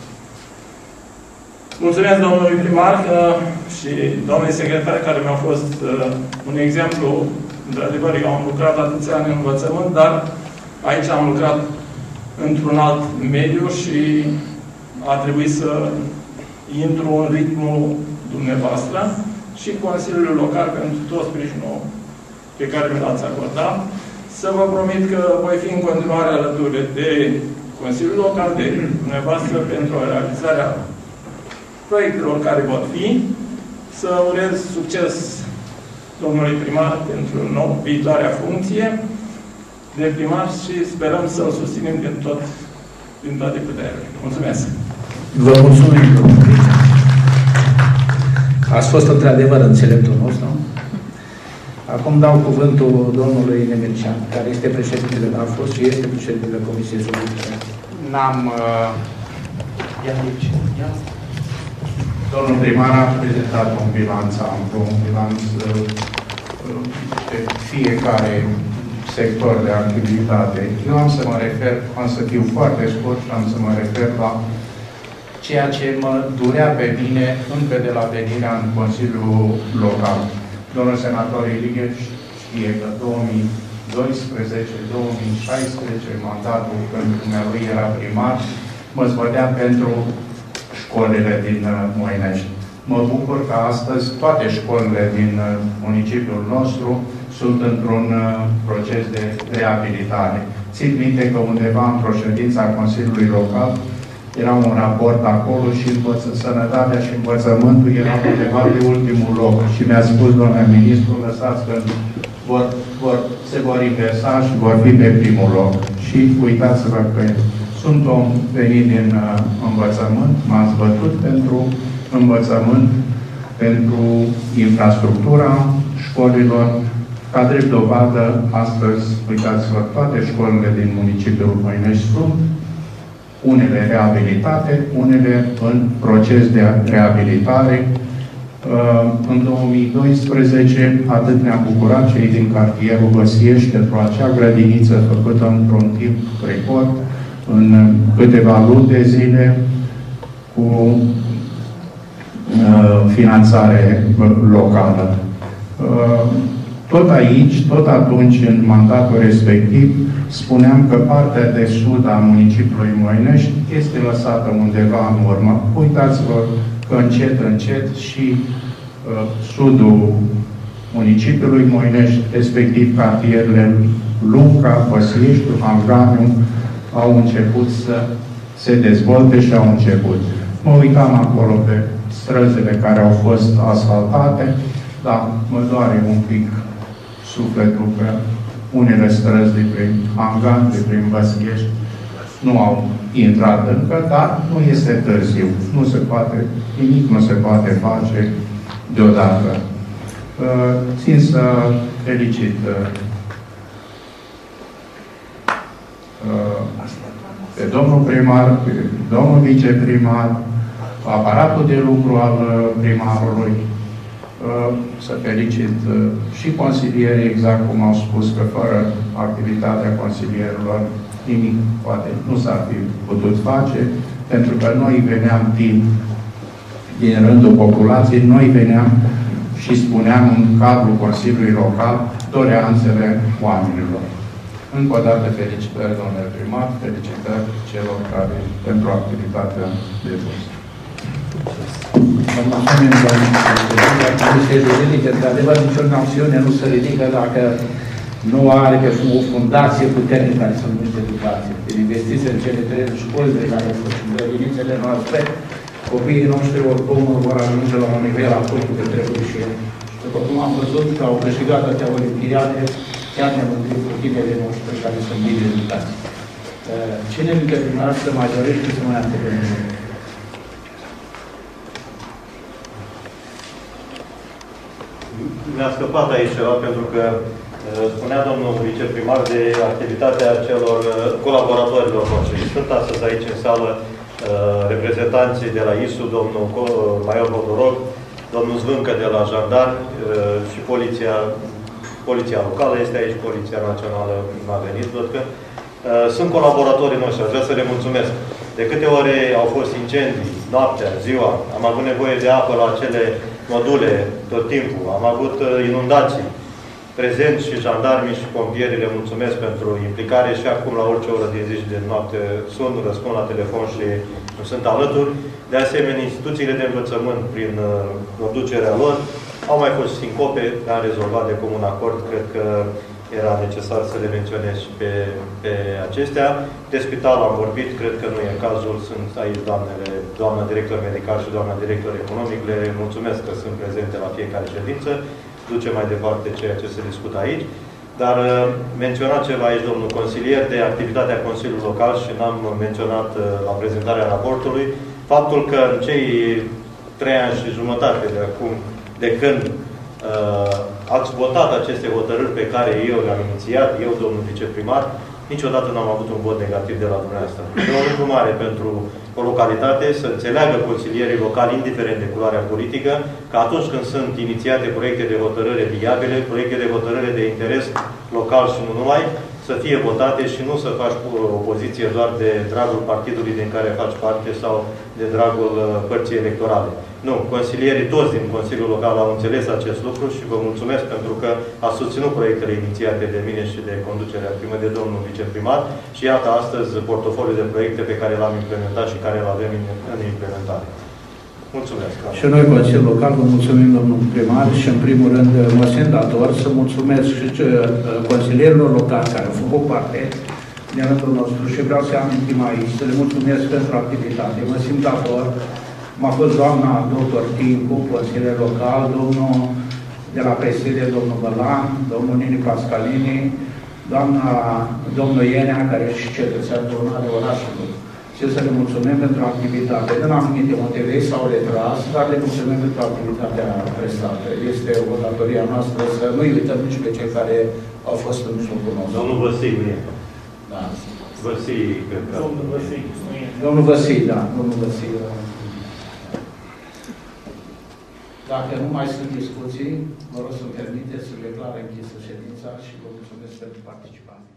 Mulțumesc domnului primar și doamnei secretar care mi-au fost un exemplu. Într-adevăr, eu am lucrat atâția ani în învățământ, dar aici am lucrat într-un alt mediu și a trebuit să intru în ritmul dumneavoastră și Consiliul Local pentru tot sprijinul pe care mi l-ați acordat. Să vă promit că voi fi în continuare alături de Consiliul Local, de dumneavoastră, pentru realizarea proiectelor care vor fi. Să urez succes domnului primar pentru viitoarea funcție de primar și sperăm să-l susținem din toate puterile. Mulțumesc! Vă mulțumim, domnule. Ați fost într-adevăr înțeleptul nostru. Acum dau cuvântul domnului Nemircean, care este președintele, a fost și este președintele Comisiei Juridice. N-am... Domnul primar a prezentat un bilanț amplu, un bilanț de fiecare sector de activitate. Eu am să mă refer, am să fiu foarte scurt și am să mă refer la ceea ce mă durea pe mine încă de la venirea în Consiliul Local. Domnul senator Ilie știe că 2012-2016, mandatul când dumnealui era primar, mă zbătea pentru școlile din Moinești. Mă bucur că astăzi toate școlile din municipiul nostru sunt într-un proces de reabilitare. Țin minte că undeva într-o ședință a Consiliului Local era un raport acolo și sănătatea și învățământul era undeva pe ultimul loc. Și mi-a spus, domnule ministru, lăsați că se vor inversa și vor fi pe primul loc. Și uitați-vă că sunt om venit din învățământ, m-am zbătut pentru învățământ, pentru infrastructura școlilor. Ca drept dovadă, astăzi, uitați-vă, toate școlile din municipiul Moinești sunt unele reabilitate, unele în proces de reabilitare. În 2012, atât ne-am bucurat cei din cartierul Băsiești pentru acea grădiniță făcută într-un timp record, în câteva luni de zile, cu finanțare locală. Tot aici, tot atunci, în mandatul respectiv, spuneam că partea de sud a municipiului Moinești este lăsată undeva în urmă. Uitați-vă că încet, încet și sudul municipiului Moinești, respectiv cartierele Lunca, Băsiești, Angraniu, au început să se dezvolte și au început. Mă uitam acolo pe străzile care au fost asfaltate, dar mă doare un pic sufletul că unele străzi de prin Angan, de prin Băsiești, nu au intrat încă, dar nu este târziu. Nu se poate, nimic nu se poate face deodată. Țin să felicit pe domnul primar, pe domnul viceprimar, aparatul de lucru al primarului, să felicit și consilierii, exact cum au spus, că fără activitatea consilierilor nimic poate nu s-ar fi putut face, pentru că noi veneam din rândul populației, noi veneam și spuneam în cadrul Consiliului Local doleanțele oamenilor. Încă o dată felicitări, domnule primar, felicitări celor care pentru activitatea de sus. Vă mulțumim, doamne, Comisia Juridică, într-adevăr, nicio acțiune nu se ridică dacă nu are pe o fundație puternică care se numește educație. Din investiții în cele 3 școli de care sunt în grădinițele noastre, copiii noștri oricum vor ajunge la un nivel acolo de trebuie și după cum am văzut că au câștigat atâtea olimpiade, chiar ne mândrim cu tinerii noștri care sunt bine educați. Cine dintre dumneavoastră mai dorește să mai antreneze? Mi-a scăpat aici ceva, pentru că spunea domnul viceprimar de activitatea celor colaboratorilor noștri. Sunt astăzi aici în sală reprezentanții de la ISU, domnul Major Bodoroc, domnul Zvâncă de la Jandarmi și Poliția locală este aici, Poliția Națională a venit, văd că sunt colaboratorii noștri. Aș vrea să le mulțumesc. De câte ore au fost incendii, noaptea, ziua, am avut nevoie de apă la acele module tot timpul, am avut inundații, prezenți și jandarmii și pompierii, le mulțumesc pentru implicare și acum la orice oră din zi și de noapte sun, răspund la telefon și sunt alături. De asemenea, instituțiile de învățământ, prin conducerea lor, au mai fost sincope, le-am rezolvat de comun acord, cred că era necesar să le menționez și pe acestea. De spital am vorbit, cred că nu e cazul, sunt aici doamna director medical și doamna director economic, le mulțumesc că sunt prezente la fiecare ședință, duce mai departe ceea ce se discută aici. Dar menționat ceva aici, domnul consilier, de activitatea Consiliului Local și n-am menționat la prezentarea raportului, faptul că în cei 3 ani și jumătate de când ați votat aceste hotărâri pe care eu le-am inițiat, eu, domnul viceprimar, niciodată n-am avut un vot negativ de la dumneavoastră. E un lucru mare pentru o localitate să înțeleagă consilierii locali, indiferent de culoarea politică, că atunci când sunt inițiate proiecte de hotărâre viabile, proiecte de hotărâre de interes local și nu numai, să fie votate și nu să faci opoziție doar de dragul partidului din care faci parte sau de dragul părții electorale. Nu, consilierii toți din Consiliul Local au înțeles acest lucru și vă mulțumesc pentru că a susținut proiectele inițiate de mine și de conducerea primă de domnul viceprimar și iată astăzi portofoliul de proiecte pe care l-am implementat și care îl avem în implementare. Mulțumesc. Și noi, Consiliul Local, vă mulțumim, domnul primar, și în primul rând mă simt dator să mulțumesc și consilierilor locali care au făcut parte din rândul nostru și vreau să amintim aici, să le mulțumesc pentru activitate. Mă simt dator. M-a fost doamna doctor Timcu, consilier local, de la PSD, domnul Bălan, domnul Nini Pascalini, domnul Ienea, care e și cetățean de onoare orașului. Și să le mulțumim pentru activitate. În anumite motive s-au retras, dar le mulțumim pentru activitatea prestată. Este o datoria noastră să nu uităm nici pe cei care au fost în mijlocul nostru. Domnul Văsii, da. Văsii, cred că. Domnul Văsii. Domnul Văsii, da. Domnul Văsii. Dacă nu mai sunt discuții, vă rog să-mi permiteți să declar închisă ședința și vă mulțumesc pentru participare.